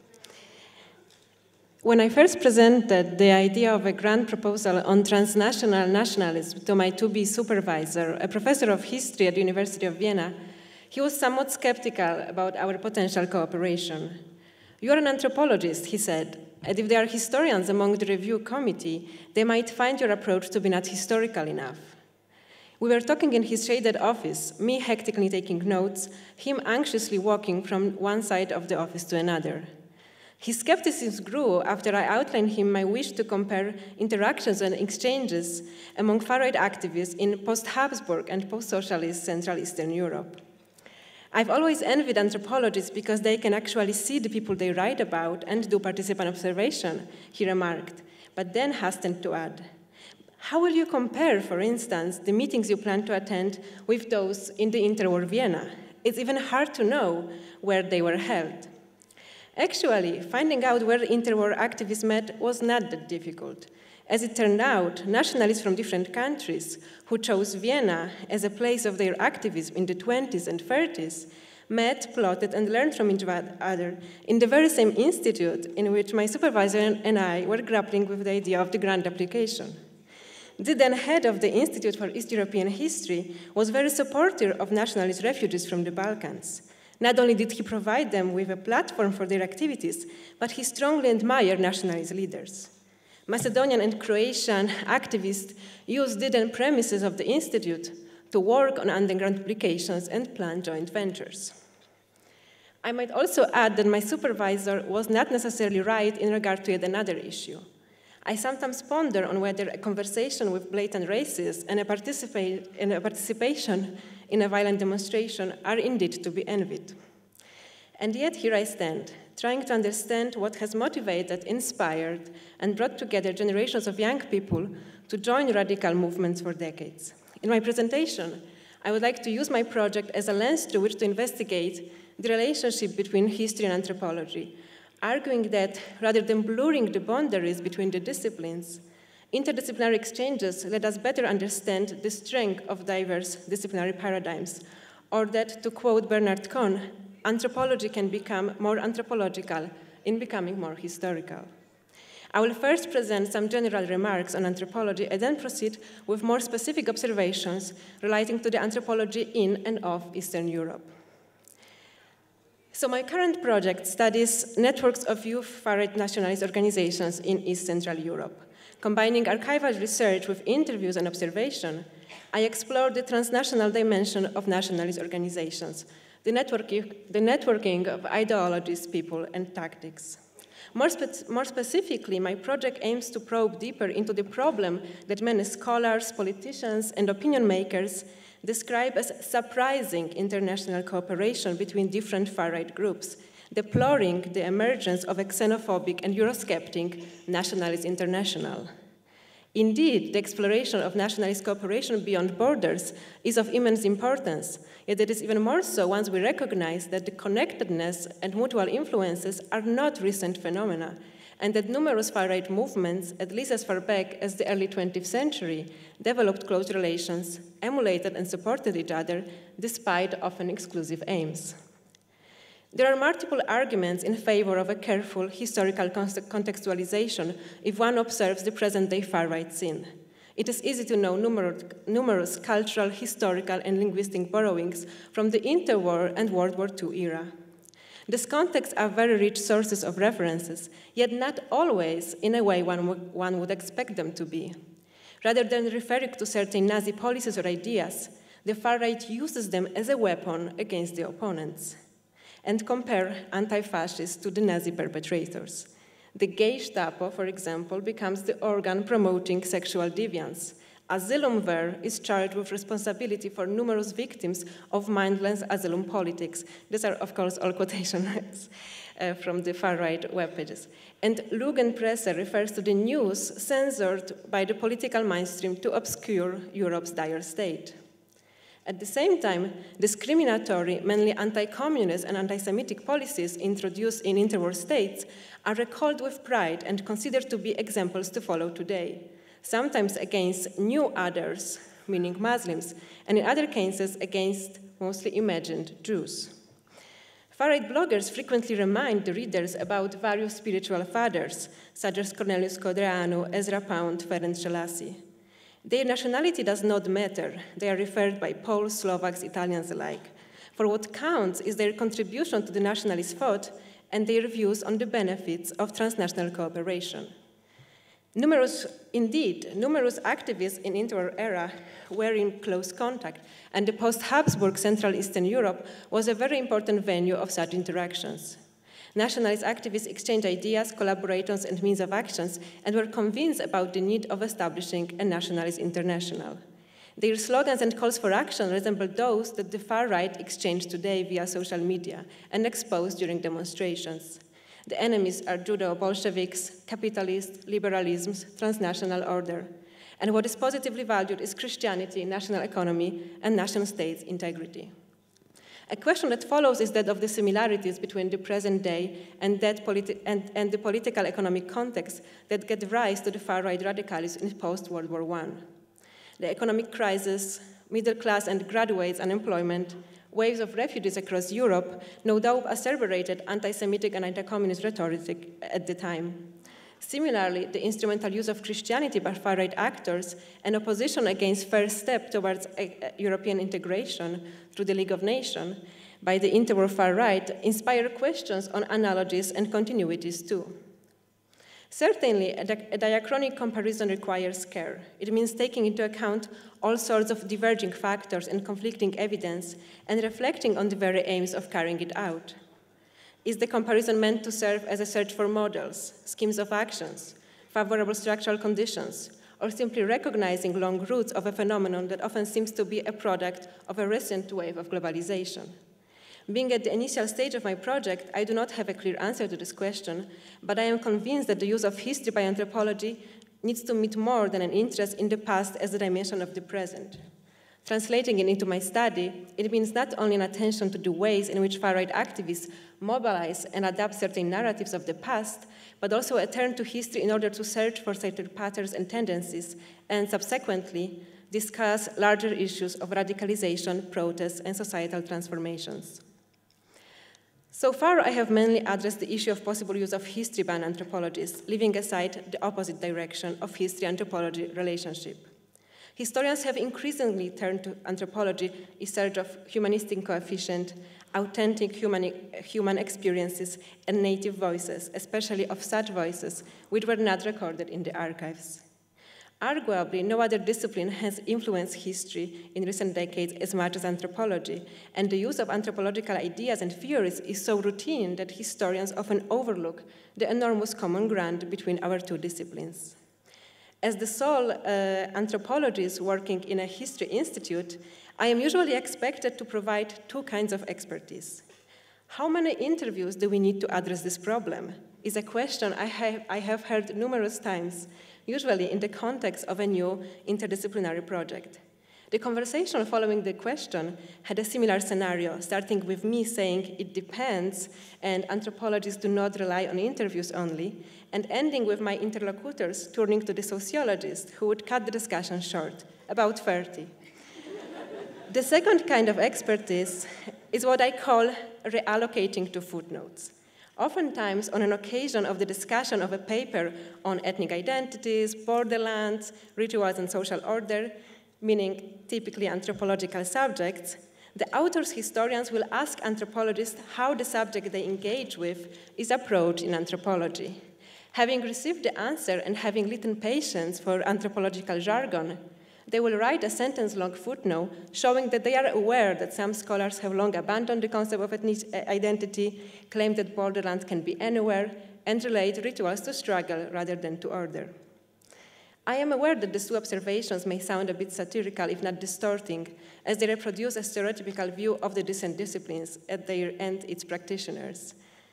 When I first presented the idea of a grant proposal on transnational nationalism to my to-be supervisor, a professor of history at the University of Vienna, he was somewhat skeptical about our potential cooperation. You are an anthropologist, he said, and if there are historians among the review committee, they might find your approach to be not historical enough. We were talking in his shaded office, me hectically taking notes, him anxiously walking from one side of the office to another. His skepticism grew after I outlined him my wish to compare interactions and exchanges among far-right activists in post-Habsburg and post-socialist Central Eastern Europe. I've always envied anthropologists because they can actually see the people they write about and do participant observation, he remarked, but then hastened to add, how will you compare, for instance, the meetings you plan to attend with those in the interwar Vienna? It's even hard to know where they were held. Actually, finding out where interwar activists met was not that difficult. As it turned out, nationalists from different countries who chose Vienna as a place of their activism in the twenties and thirties met, plotted, and learned from each other in the very same institute in which my supervisor and I were grappling with the idea of the grant application. The then head of the Institute for East European History was very supportive of nationalist refugees from the Balkans. Not only did he provide them with a platform for their activities, but he strongly admired nationalist leaders. Macedonian and Croatian activists used the then premises of the Institute to work on underground publications and plan joint ventures. I might also add that my supervisor was not necessarily right in regard to yet another issue. I sometimes ponder on whether a conversation with blatant racists and a, participate, and a participation in a violent demonstration are indeed to be envied. And yet here I stand, trying to understand what has motivated, inspired, and brought together generations of young people to join radical movements for decades. In my presentation, I would like to use my project as a lens through which to investigate the relationship between history and anthropology, arguing that rather than blurring the boundaries between the disciplines, interdisciplinary exchanges let us better understand the strength of diverse disciplinary paradigms, or that, to quote Bernard Cohn, anthropology can become more anthropological in becoming more historical. I will first present some general remarks on anthropology and then proceed with more specific observations relating to the anthropology in and of Eastern Europe. So my current project studies networks of youth far-right nationalist organizations in East Central Europe. Combining archival research with interviews and observation, I explore the transnational dimension of nationalist organizations, the networking, the networking of ideologies, people, and tactics. More, spe more specifically, my project aims to probe deeper into the problem that many scholars, politicians, and opinion makers describe as surprising international cooperation between different far-right groups, deploring the emergence of a xenophobic and Eurosceptic nationalist international. Indeed, the exploration of nationalist cooperation beyond borders is of immense importance, yet it is even more so once we recognize that the connectedness and mutual influences are not recent phenomena, and that numerous far-right movements, at least as far back as the early twentieth century, developed close relations, emulated and supported each other, despite often exclusive aims. There are multiple arguments in favor of a careful historical contextualization if one observes the present-day far-right scene. It is easy to know numerous, numerous cultural, historical, and linguistic borrowings from the interwar and World War Two era. These contexts are very rich sources of references, yet not always in a way one, one would expect them to be. Rather than referring to certain Nazi policies or ideas, the far-right uses them as a weapon against the opponents. and compare anti-fascists to the Nazi perpetrators. The Gestapo, for example, becomes the organ promoting sexual deviance. Asylum there is charged with responsibility for numerous victims of mindless asylum politics. These are, of course, all quotation marks uh, from the far-right web pages. And Lügenpresse refers to the news censored by the political mainstream to obscure Europe's dire state. At the same time, discriminatory, mainly anti-communist and anti-Semitic policies introduced in interwar states are recalled with pride and considered to be examples to follow today, sometimes against new others, meaning Muslims, and in other cases against mostly imagined Jews. Far-right bloggers frequently remind the readers about various spiritual fathers, such as Cornelius Codreanu, Ezra Pound, Ferenc Szalasi. Their nationality does not matter. They are referred by Poles, Slovaks, Italians alike. For what counts is their contribution to the nationalist thought and their views on the benefits of transnational cooperation. Numerous, indeed, numerous activists in interwar era were in close contact, and the post-Habsburg Central Eastern Europe was a very important venue of such interactions. Nationalist activists exchanged ideas, collaborations, and means of actions, and were convinced about the need of establishing a nationalist international. Their slogans and calls for action resemble those that the far-right exchange today via social media and expose during demonstrations. The enemies are Judeo-Bolsheviks, capitalists, liberalisms, transnational order. And what is positively valued is Christianity, national economy, and nation state's integrity. A question that follows is that of the similarities between the present day and, that politi and, and the political economic context that gave rise to the far-right radicalism in post-World War One. The economic crisis, middle class and graduates unemployment, waves of refugees across Europe no doubt acerbated anti-Semitic and anti-communist rhetoric at the time. Similarly, the instrumental use of Christianity by far-right actors and opposition against first step towards European integration through the League of Nations by the interwar far-right inspire questions on analogies and continuities too. Certainly, a, di a diachronic comparison requires care. It means taking into account all sorts of diverging factors and conflicting evidence and reflecting on the very aims of carrying it out. Is the comparison meant to serve as a search for models, schemes of actions, favorable structural conditions, or simply recognizing long roots of a phenomenon that often seems to be a product of a recent wave of globalization? Being at the initial stage of my project, I do not have a clear answer to this question, but I am convinced that the use of history by anthropology needs to meet more than an interest in the past as a dimension of the present. Translating it into my study, it means not only an attention to the ways in which far-right activists mobilize and adapt certain narratives of the past, but also a turn to history in order to search for certain patterns and tendencies, and subsequently discuss larger issues of radicalization, protests, and societal transformations. So far, I have mainly addressed the issue of possible use of history by anthropologists, leaving aside the opposite direction of history-anthropology relationship. Historians have increasingly turned to anthropology in search of humanistic coefficient, authentic human, human experiences, and native voices, especially of such voices which were not recorded in the archives. Arguably, no other discipline has influenced history in recent decades as much as anthropology, and the use of anthropological ideas and theories is so routine that historians often overlook the enormous common ground between our two disciplines. As the sole uh, anthropologist working in a history institute, I am usually expected to provide two kinds of expertise. How many interviews do we need to address this problem? Is a question I have, I have heard numerous times, usually in the context of a new interdisciplinary project. The conversation following the question had a similar scenario, starting with me saying it depends and anthropologists do not rely on interviews only, and ending with my interlocutors turning to the sociologist who would cut the discussion short, about thirty. The second kind of expertise is what I call reallocating to footnotes. Oftentimes, on an occasion of the discussion of a paper on ethnic identities, borderlands, rituals, and social order, meaning typically anthropological subjects, the authors' historians will ask anthropologists how the subject they engage with is approached in anthropology. Having received the answer and having little patience for anthropological jargon, They will write a sentence-long footnote showing that they are aware that some scholars have long abandoned the concept of ethnic identity, claim that borderlands can be anywhere, and relate rituals to struggle rather than to order. I am aware that these two observations may sound a bit satirical, if not distorting, as they reproduce a stereotypical view of the distant disciplines at their and its practitioners.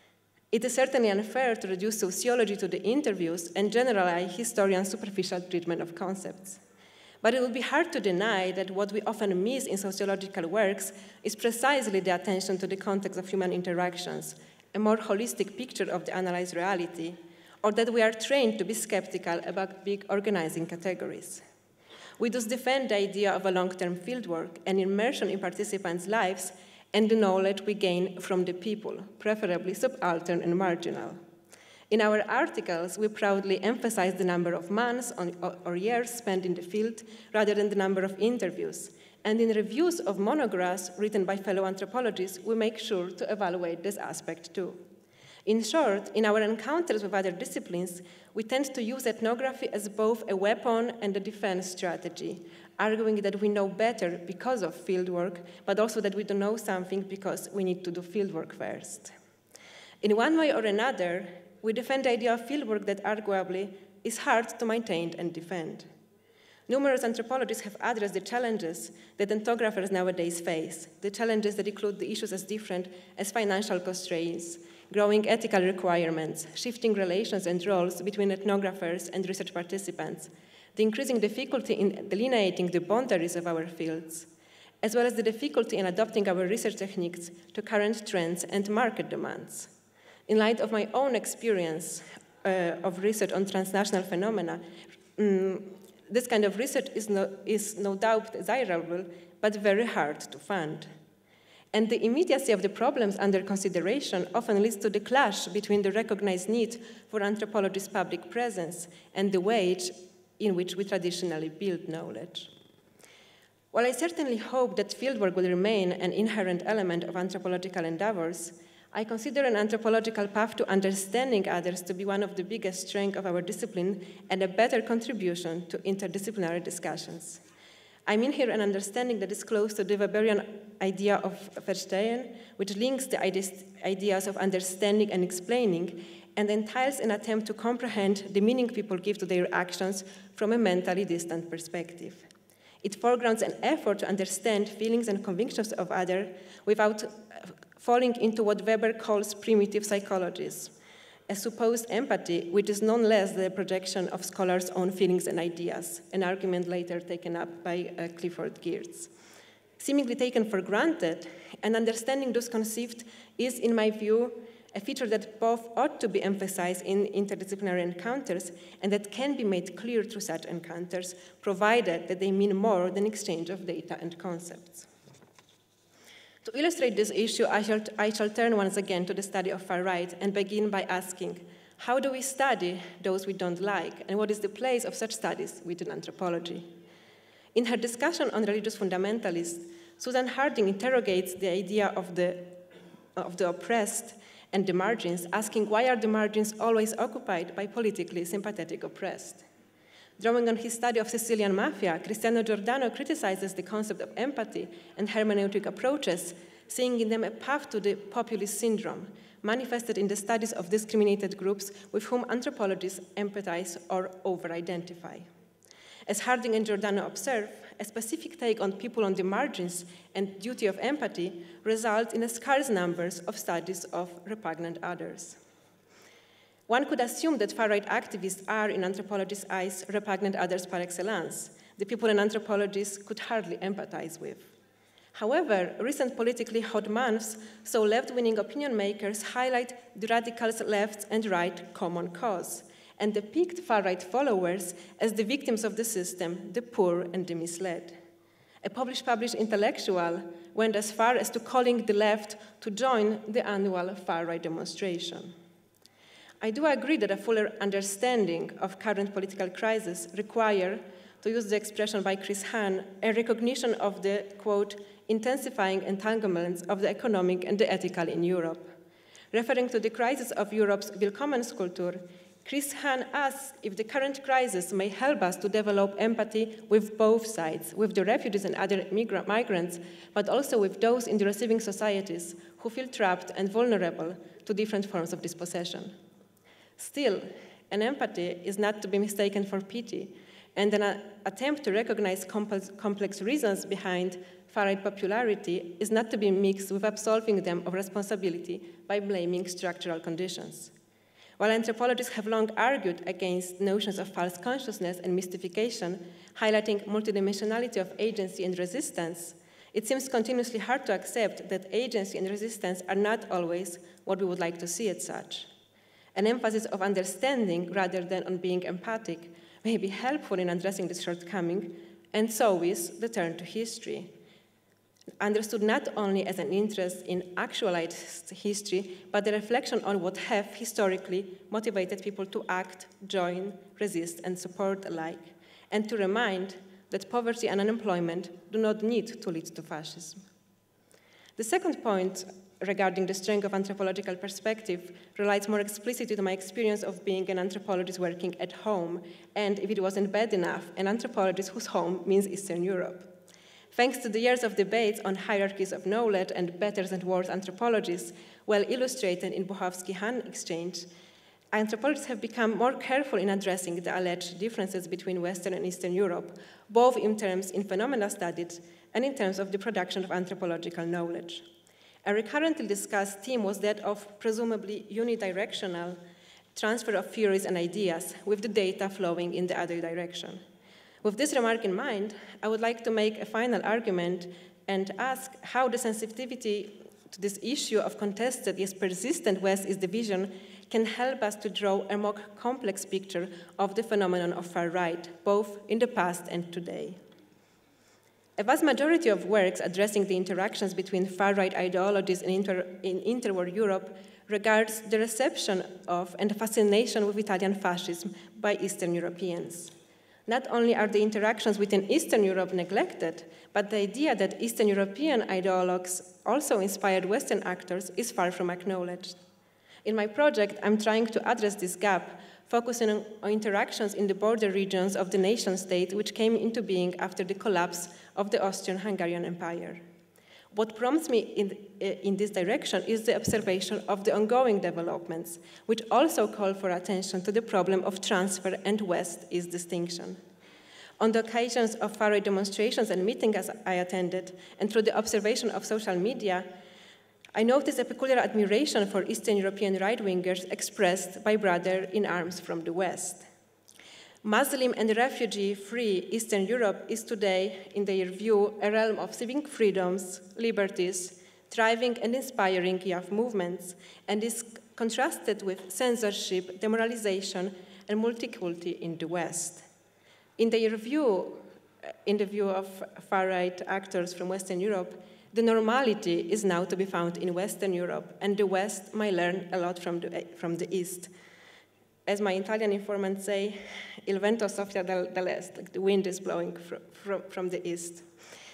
It is certainly unfair to reduce sociology to the interviews and generalize historians' superficial treatment of concepts. But it would be hard to deny that what we often miss in sociological works is precisely the attention to the context of human interactions, a more holistic picture of the analyzed reality, or that we are trained to be skeptical about big organizing categories. We thus defend the idea of a long-term fieldwork and immersion in participants' lives and the knowledge we gain from the people, preferably subaltern and marginal. In our articles, we proudly emphasize the number of months or years spent in the field rather than the number of interviews. And in reviews of monographs written by fellow anthropologists, we make sure to evaluate this aspect too. In short, in our encounters with other disciplines, we tend to use ethnography as both a weapon and a defense strategy, arguing that we know better because of fieldwork, but also that we don't know something because we need to do fieldwork first. In one way or another, we defend the idea of fieldwork that arguably is hard to maintain and defend. Numerous anthropologists have addressed the challenges that ethnographers nowadays face, the challenges that include the issues as different as financial constraints, growing ethical requirements, shifting relations and roles between ethnographers and research participants, the increasing difficulty in delineating the boundaries of our fields, as well as the difficulty in adopting our research techniques to current trends and market demands. In light of my own experience uh, of research on transnational phenomena, um, this kind of research is no, is no doubt desirable, but very hard to fund. And the immediacy of the problems under consideration often leads to the clash between the recognized need for anthropology's public presence and the way in which we traditionally build knowledge. While I certainly hope that fieldwork will remain an inherent element of anthropological endeavors, I consider an anthropological path to understanding others to be one of the biggest strengths of our discipline and a better contribution to interdisciplinary discussions. I mean here an understanding that is close to the Weberian idea of Verstehen, which links the ideas of understanding and explaining, and entails an attempt to comprehend the meaning people give to their actions from a mentally distant perspective. It foregrounds an effort to understand feelings and convictions of others without falling into what Weber calls primitive psychologies, a supposed empathy which is none less the projection of scholars' own feelings and ideas, an argument later taken up by uh, Clifford Geertz. Seemingly taken for granted, an understanding thus conceived is, in my view, a feature that both ought to be emphasized in interdisciplinary encounters and that can be made clear through such encounters, provided that they mean more than exchange of data and concepts. To illustrate this issue, I shall, I shall turn once again to the study of far right and begin by asking, how do we study those we don't like, and what is the place of such studies within anthropology? In her discussion on religious fundamentalists, Susan Harding interrogates the idea of the, of the oppressed and the margins, asking why are the margins always occupied by politically sympathetic oppressed? Drawing on his study of Sicilian mafia, Cristiano Giordano criticizes the concept of empathy and hermeneutic approaches, seeing in them a path to the populist syndrome, manifested in the studies of discriminated groups with whom anthropologists empathize or over-identify. As Harding and Giordano observe, a specific take on people on the margins and duty of empathy results in a scarce numbers of studies of repugnant others. One could assume that far-right activists are, in anthropologists' eyes, repugnant others par excellence, the people an anthropologist could hardly empathize with. However, recent politically hot months saw left-wing opinion makers highlight the radicals' left and right common cause, and depict far-right followers as the victims of the system, the poor and the misled. A published published intellectual went as far as to calling the left to join the annual far-right demonstration. I do agree that a fuller understanding of current political crisis require, to use the expression by Chris Hahn, a recognition of the, quote, intensifying entanglements of the economic and the ethical in Europe. Referring to the crisis of Europe's Willkommenskultur, Chris Hahn asks if the current crisis may help us to develop empathy with both sides, with the refugees and other migra migrants, but also with those in the receiving societies who feel trapped and vulnerable to different forms of dispossession. Still, an empathy is not to be mistaken for pity, and an attempt to recognize complex, complex reasons behind far-right popularity is not to be mixed with absolving them of responsibility by blaming structural conditions. While anthropologists have long argued against notions of false consciousness and mystification, highlighting multidimensionality of agency and resistance, it seems continuously hard to accept that agency and resistance are not always what we would like to see as such. An emphasis of understanding rather than on being empathic may be helpful in addressing this shortcoming, and so is the turn to history. Understood not only as an interest in actualized history, but a reflection on what have historically motivated people to act, join, resist, and support alike, and to remind that poverty and unemployment do not need to lead to fascism. The second point regarding the strength of anthropological perspective relates more explicitly to my experience of being an anthropologist working at home, and if it wasn't bad enough, an anthropologist whose home means Eastern Europe. Thanks to the years of debates on hierarchies of knowledge and better and worse anthropologies, well illustrated in Buchowski-Hahn exchange, anthropologists have become more careful in addressing the alleged differences between Western and Eastern Europe, both in terms in phenomena studied and in terms of the production of anthropological knowledge. A recurrently discussed theme was that of presumably unidirectional transfer of theories and ideas, with the data flowing in the other direction. With this remark in mind, I would like to make a final argument and ask how the sensitivity to this issue of contested yet persistent West-East division can help us to draw a more complex picture of the phenomenon of far-right, both in the past and today. A vast majority of works addressing the interactions between far-right ideologies in, inter in interwar Europe regards the reception of and fascination with Italian fascism by Eastern Europeans. Not only are the interactions within Eastern Europe neglected, but the idea that Eastern European ideologues also inspired Western actors is far from acknowledged. In my project, I'm trying to address this gap, focusing on interactions in the border regions of the nation-state which came into being after the collapse of the Austrian-Hungarian Empire. What prompts me in, in this direction is the observation of the ongoing developments, which also call for attention to the problem of transfer and West-East distinction. On the occasions of far-right demonstrations and meetings I attended, and through the observation of social media, I noticed a peculiar admiration for Eastern European right-wingers expressed by brothers in arms from the West. Muslim and refugee-free Eastern Europe is today, in their view, a realm of civic freedoms, liberties, thriving and inspiring youth movements, and is contrasted with censorship, demoralization, and multiculti in the West. In their view, in the view of far-right actors from Western Europe, the normality is now to be found in Western Europe, and the West might learn a lot from the, from the East. As my Italian informants say, il vento soffia dall'est, like the wind is blowing from, from, from the east.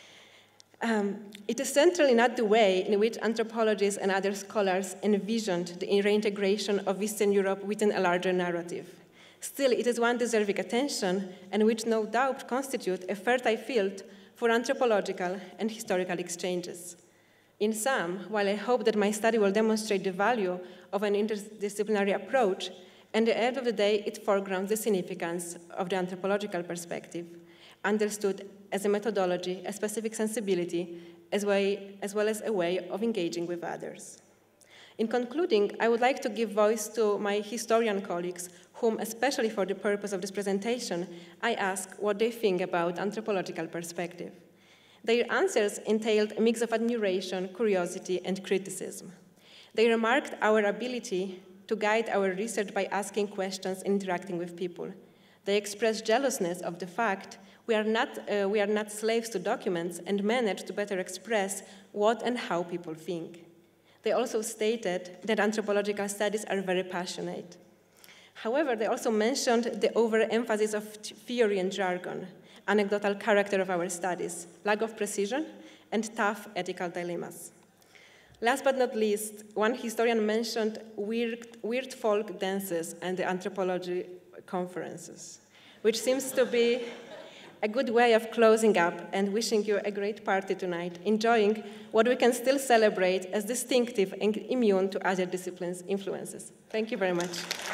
Um, it is certainly not the way in which anthropologists and other scholars envisioned the reintegration of Eastern Europe within a larger narrative. Still, it is one deserving attention, and which no doubt constitutes a fertile field for anthropological and historical exchanges. In sum, while I hope that my study will demonstrate the value of an interdisciplinary approach, and at the end of the day, it foregrounds the significance of the anthropological perspective, understood as a methodology, a specific sensibility, as, way, as well as a way of engaging with others. In concluding, I would like to give voice to my historian colleagues, whom, especially for the purpose of this presentation, I ask what they think about anthropological perspective. Their answers entailed a mix of admiration, curiosity, and criticism. They remarked our ability to guide our research by asking questions and interacting with people. They expressed jealousness of the fact we are not, uh, we are not slaves to documents and manage to better express what and how people think. They also stated that anthropological studies are very passionate. However, they also mentioned the overemphasis of theory and jargon, anecdotal character of our studies, lack of precision, and tough ethical dilemmas. Last but not least, one historian mentioned weird, weird folk dances and the anthropology conferences, which seems to be a good way of closing up and wishing you a great party tonight, enjoying what we can still celebrate as distinctive and immune to other disciplines' influences. Thank you very much.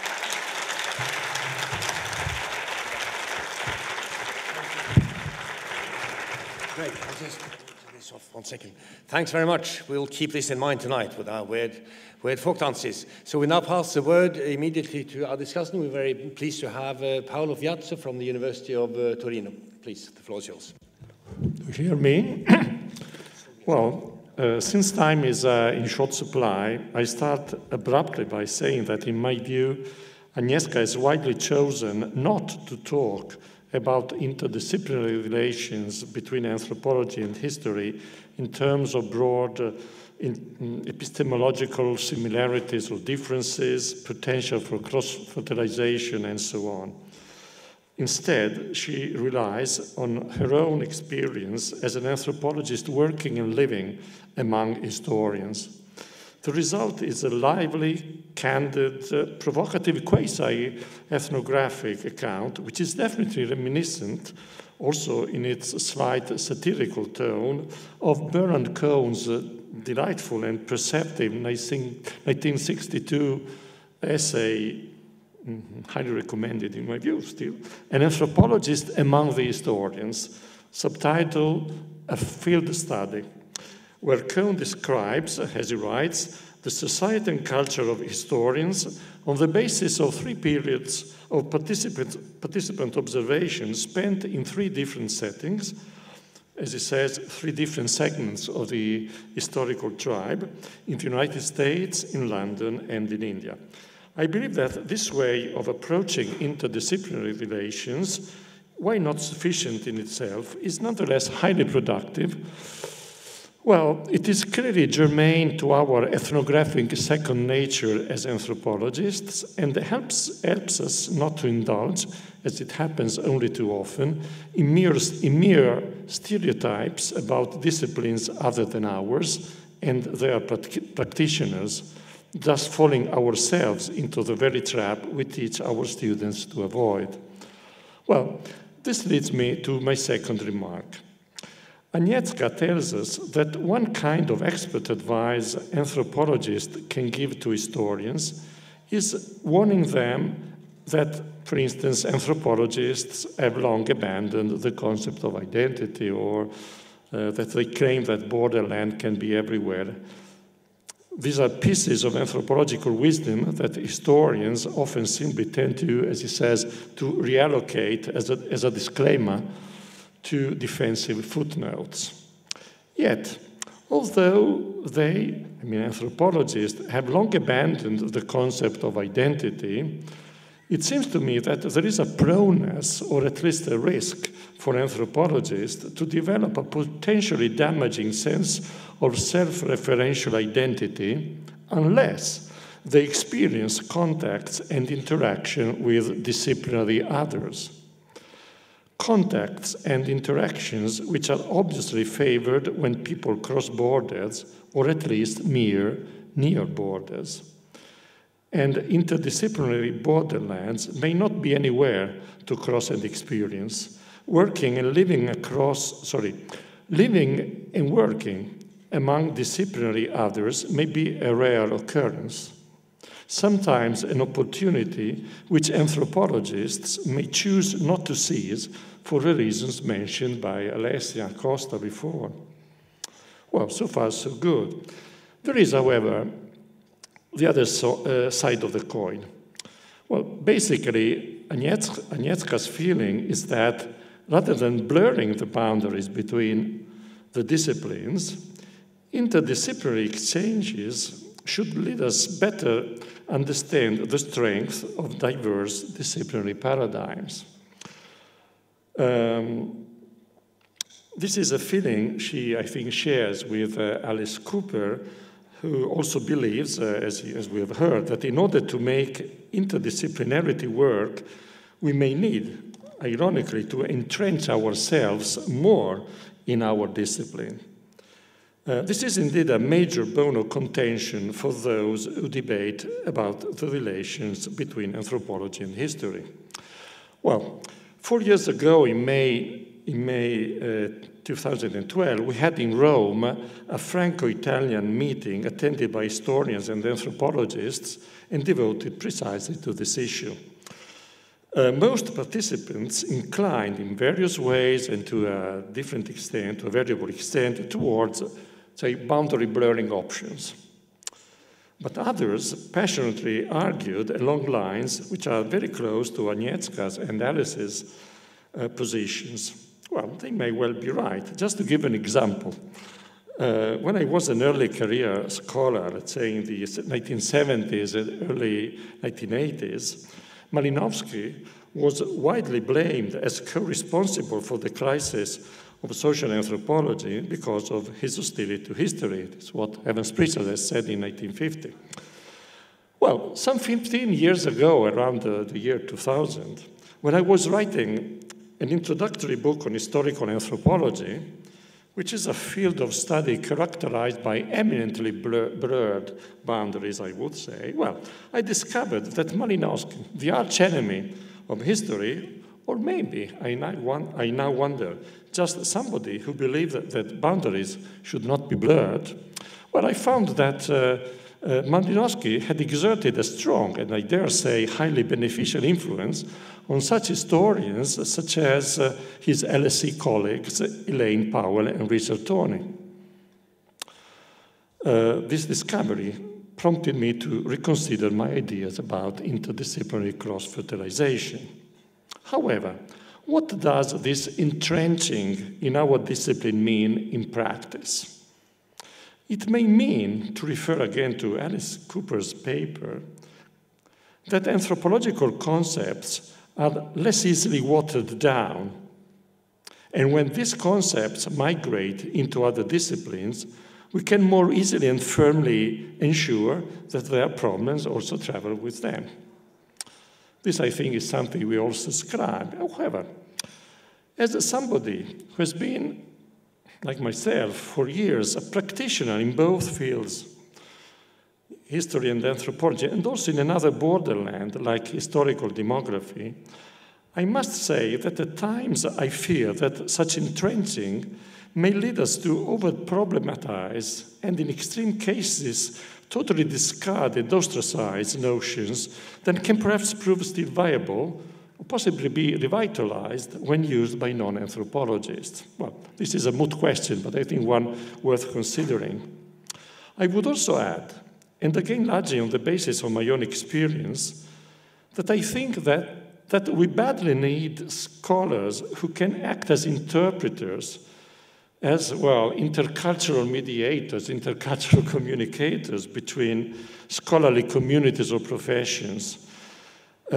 Great. I'll just turn this off one second. Thanks very much. We'll keep this in mind tonight with our weird, weird folk dances. So we now pass the word immediately to our discussion. We're very pleased to have uh, Paolo Viazzo from the University of uh, Torino. Please, the floor is yours. Do you hear me? Well, uh, since time is uh, in short supply, I start abruptly by saying that, in my view, Agnieszka is widely chosen not to talk about interdisciplinary relations between anthropology and history in terms of broad uh, in, in epistemological similarities or differences, potential for cross-fertilization, and so on. Instead, she relies on her own experience as an anthropologist working and living among historians. The result is a lively, candid, uh, provocative, quasi-ethnographic account, which is definitely reminiscent, also in its slight satirical tone, of Bernard Cohn's uh, delightful and perceptive nineteen sixty-two essay, mm-hmm, highly recommended in my view still, An Anthropologist Among the Historians, subtitled A Field Study, where Cohn describes, as he writes, the society and culture of historians on the basis of three periods of participant, participant observation spent in three different settings, as he says, three different segments of the historical tribe, in the United States, in London, and in India. I believe that this way of approaching interdisciplinary relations, while not sufficient in itself, is nonetheless highly productive. Well, it is clearly germane to our ethnographic second nature as anthropologists, and helps, helps us not to indulge, as it happens only too often, in mere, in mere stereotypes about disciplines other than ours and their practitioners, thus falling ourselves into the very trap we teach our students to avoid. Well, this leads me to my second remark. Agnieszka tells us that one kind of expert advice anthropologists can give to historians is warning them that, for instance, anthropologists have long abandoned the concept of identity, or uh, that they claim that borderland can be everywhere. These are pieces of anthropological wisdom that historians often simply tend to, as he says, to reallocate as a, as a disclaimer to defensive footnotes. Yet, although they, I mean anthropologists, have long abandoned the concept of identity, it seems to me that there is a proneness, or at least a risk, for anthropologists to develop a potentially damaging sense of self-referential identity unless they experience contacts and interaction with disciplinary others. Contacts and interactions which are obviously favored when people cross borders, or at least mere near borders. And interdisciplinary borderlands may not be anywhere to cross and experience. Working and living across, sorry, living and working among disciplinary others may be a rare occurrence. Sometimes an opportunity which anthropologists may choose not to seize for the reasons mentioned by Alessia and Costa before. Well, so far so good. There is, however, the other so, uh, side of the coin. Well, basically, Agnieszka's feeling is that rather than blurring the boundaries between the disciplines, interdisciplinary exchanges should lead us better understand the strength of diverse disciplinary paradigms. Um, this is a feeling she, I think, shares with uh, Alice Cooper, who also believes, uh, as, as we have heard, that in order to make interdisciplinarity work, we may need, ironically, to entrench ourselves more in our discipline. Uh, this is indeed a major bone of contention for those who debate about the relations between anthropology and history. Well, four years ago, in May, in May uh, two thousand twelve, we had in Rome a Franco-Italian meeting attended by historians and anthropologists and devoted precisely to this issue. Uh, most participants inclined in various ways and to a different extent, to a variable extent, towards, say, boundary blurring options. But others passionately argued along lines which are very close to Agnieszka's and Alessia's uh, positions. Well, they may well be right. Just to give an example, uh, when I was an early career scholar, let's say in the nineteen seventies and early nineteen eighties, Malinowski was widely blamed as co-responsible for the crisis of social anthropology because of his hostility to history. That's what Evans Pritchard has said in nineteen fifty. Well, some fifteen years ago, around the, the year two thousand, when I was writing an introductory book on historical anthropology, which is a field of study characterized by eminently blur blurred boundaries, I would say, well, I discovered that Malinowski, the archenemy of history, or maybe, I now, I now wonder, just somebody who believed that, that boundaries should not be blurred, well, I found that uh, uh, Malinowski had exerted a strong, and I dare say highly beneficial influence on such historians such as uh, his L S E colleagues, Elaine Powell and Richard Tawney. Uh, this discovery prompted me to reconsider my ideas about interdisciplinary cross-fertilization. However, what does this entrenching in our discipline mean in practice? It may mean, to refer again to Alice Cooper's paper, that anthropological concepts are less easily watered down. And when these concepts migrate into other disciplines, we can more easily and firmly ensure that their problems also travel with them. This, I think, is something we all subscribe. However, as somebody who has been, like myself, for years, a practitioner in both fields, history and anthropology, and also in another borderland, like historical demography, I must say that at times I fear that such entrenching may lead us to over-problematize and, in extreme cases, totally discard and ostracize notions that can perhaps prove still viable or possibly be revitalized when used by non-anthropologists. Well, this is a moot question, but I think one worth considering. I would also add, and again largely on the basis of my own experience, that I think that, that we badly need scholars who can act as interpreters, as well, intercultural mediators, intercultural communicators between scholarly communities or professions. Uh,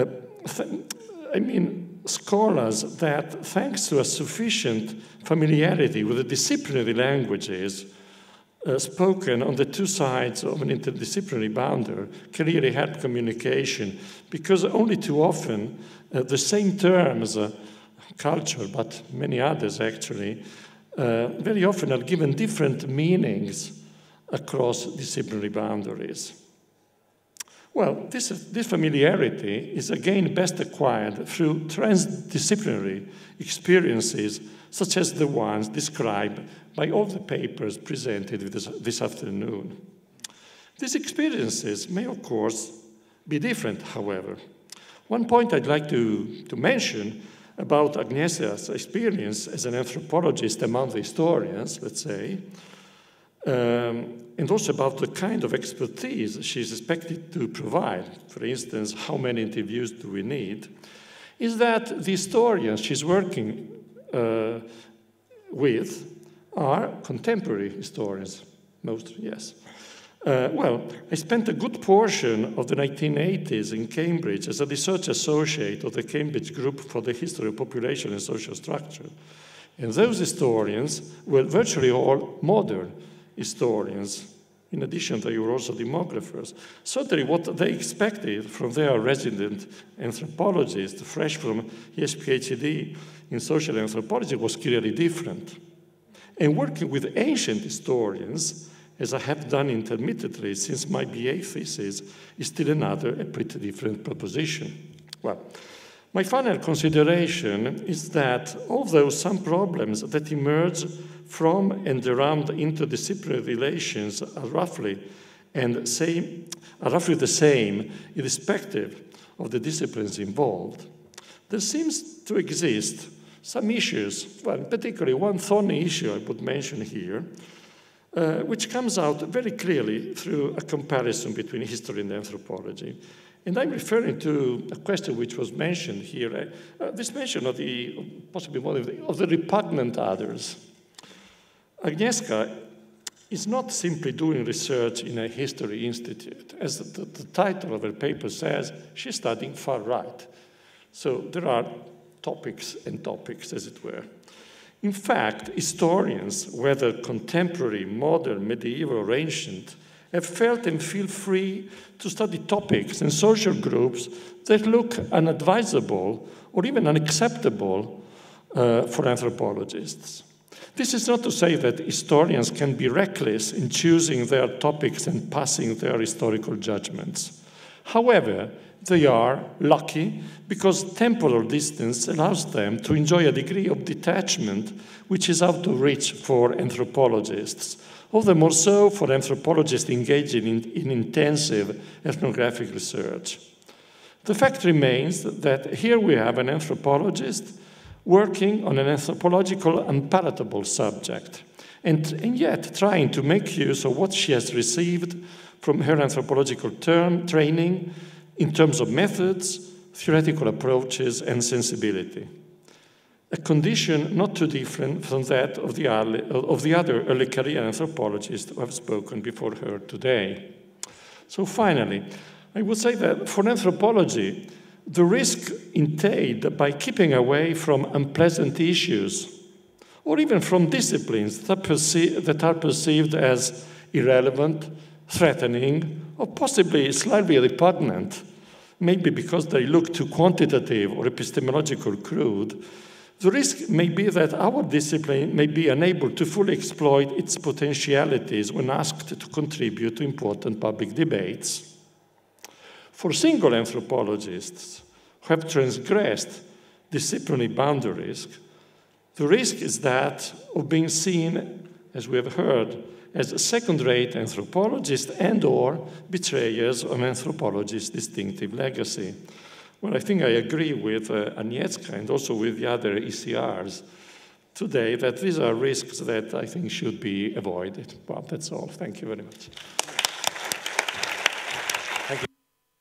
I mean, scholars that, thanks to a sufficient familiarity with the disciplinary languages uh, spoken on the two sides of an interdisciplinary boundary, can really help communication, because only too often uh, the same terms, uh, culture, but many others actually, Uh, very often are given different meanings across disciplinary boundaries. Well, this, this familiarity is again best acquired through transdisciplinary experiences such as the ones described by all the papers presented this, this afternoon. These experiences may, of course, be different, however. One point I'd like to, to mention about Agnieszka's experience as an anthropologist among the historians, let's say, um, and also about the kind of expertise she's expected to provide. For instance, how many interviews do we need? Is that the historians she's working uh, with are contemporary historians, most, yes. Uh, well, I spent a good portion of the nineteen eighties in Cambridge as a research associate of the Cambridge Group for the History of Population and Social Structure. And those historians were virtually all modern historians. In addition, they were also demographers. Certainly what they expected from their resident anthropologist, fresh from his PhD in social anthropology, was clearly different. And working with ancient historians, as I have done intermittently since my B A thesis, is still another, a pretty different proposition. Well, my final consideration is that although some problems that emerge from and around interdisciplinary relations are roughly, and same, are roughly the same irrespective of the disciplines involved, there seems to exist some issues, well, particularly one thorny issue I would mention here, uh, which comes out very clearly through a comparison between history and anthropology. And I'm referring to a question which was mentioned here, uh, this mention of the, possibly one of the, of the repugnant others. Agnieszka is not simply doing research in a history institute. As the, the title of her paper says, she's studying far right. So there are topics and topics, as it were. In fact, historians, whether contemporary, modern, medieval, or ancient, have felt and feel free to study topics and social groups that look unadvisable or even unacceptable uh, for anthropologists. This is not to say that historians can be reckless in choosing their topics and passing their historical judgments. However, they are lucky because temporal distance allows them to enjoy a degree of detachment which is out of reach for anthropologists, all the more so for anthropologists engaging in, in intensive ethnographic research. The fact remains that here we have an anthropologist working on an anthropological unpalatable subject, and, and yet trying to make use of what she has received from her anthropological term training in terms of methods, theoretical approaches, and sensibility. A condition not too different from that of the, early, of the other early career anthropologists who have spoken before her today. So finally, I would say that for anthropology, the risk entailed by keeping away from unpleasant issues, or even from disciplines that, perce- that are perceived as irrelevant, threatening, or possibly slightly repugnant, maybe because they look too quantitative or epistemological crude, the risk may be that our discipline may be unable to fully exploit its potentialities when asked to contribute to important public debates. For single anthropologists who have transgressed disciplinary boundaries, the risk is that of being seen, as we have heard, as second-rate anthropologists and or betrayers of anthropology's distinctive legacy. Well, I think I agree with uh, Agnieszka and also with the other E C Rs today that these are risks that I think should be avoided. Well, that's all. Thank you very much. Thank you.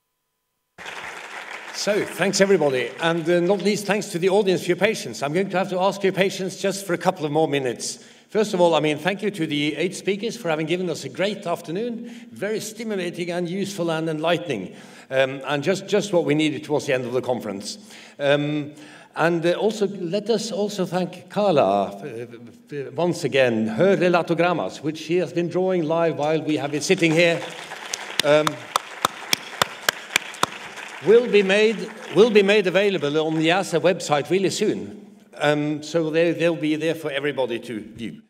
So, thanks everybody, and uh, not least thanks to the audience for your patience. I'm going to have to ask your patience just for a couple of more minutes. First of all, I mean, thank you to the eight speakers for having given us a great afternoon, very stimulating and useful and enlightening, um, and just, just what we needed towards the end of the conference. Um, and uh, also, let us also thank Carla uh, once again, her relatogramas, which she has been drawing live while we have been sitting here. Um, will be made will be made available on the EASA website really soon. Um, so they, they'll be there for everybody to view.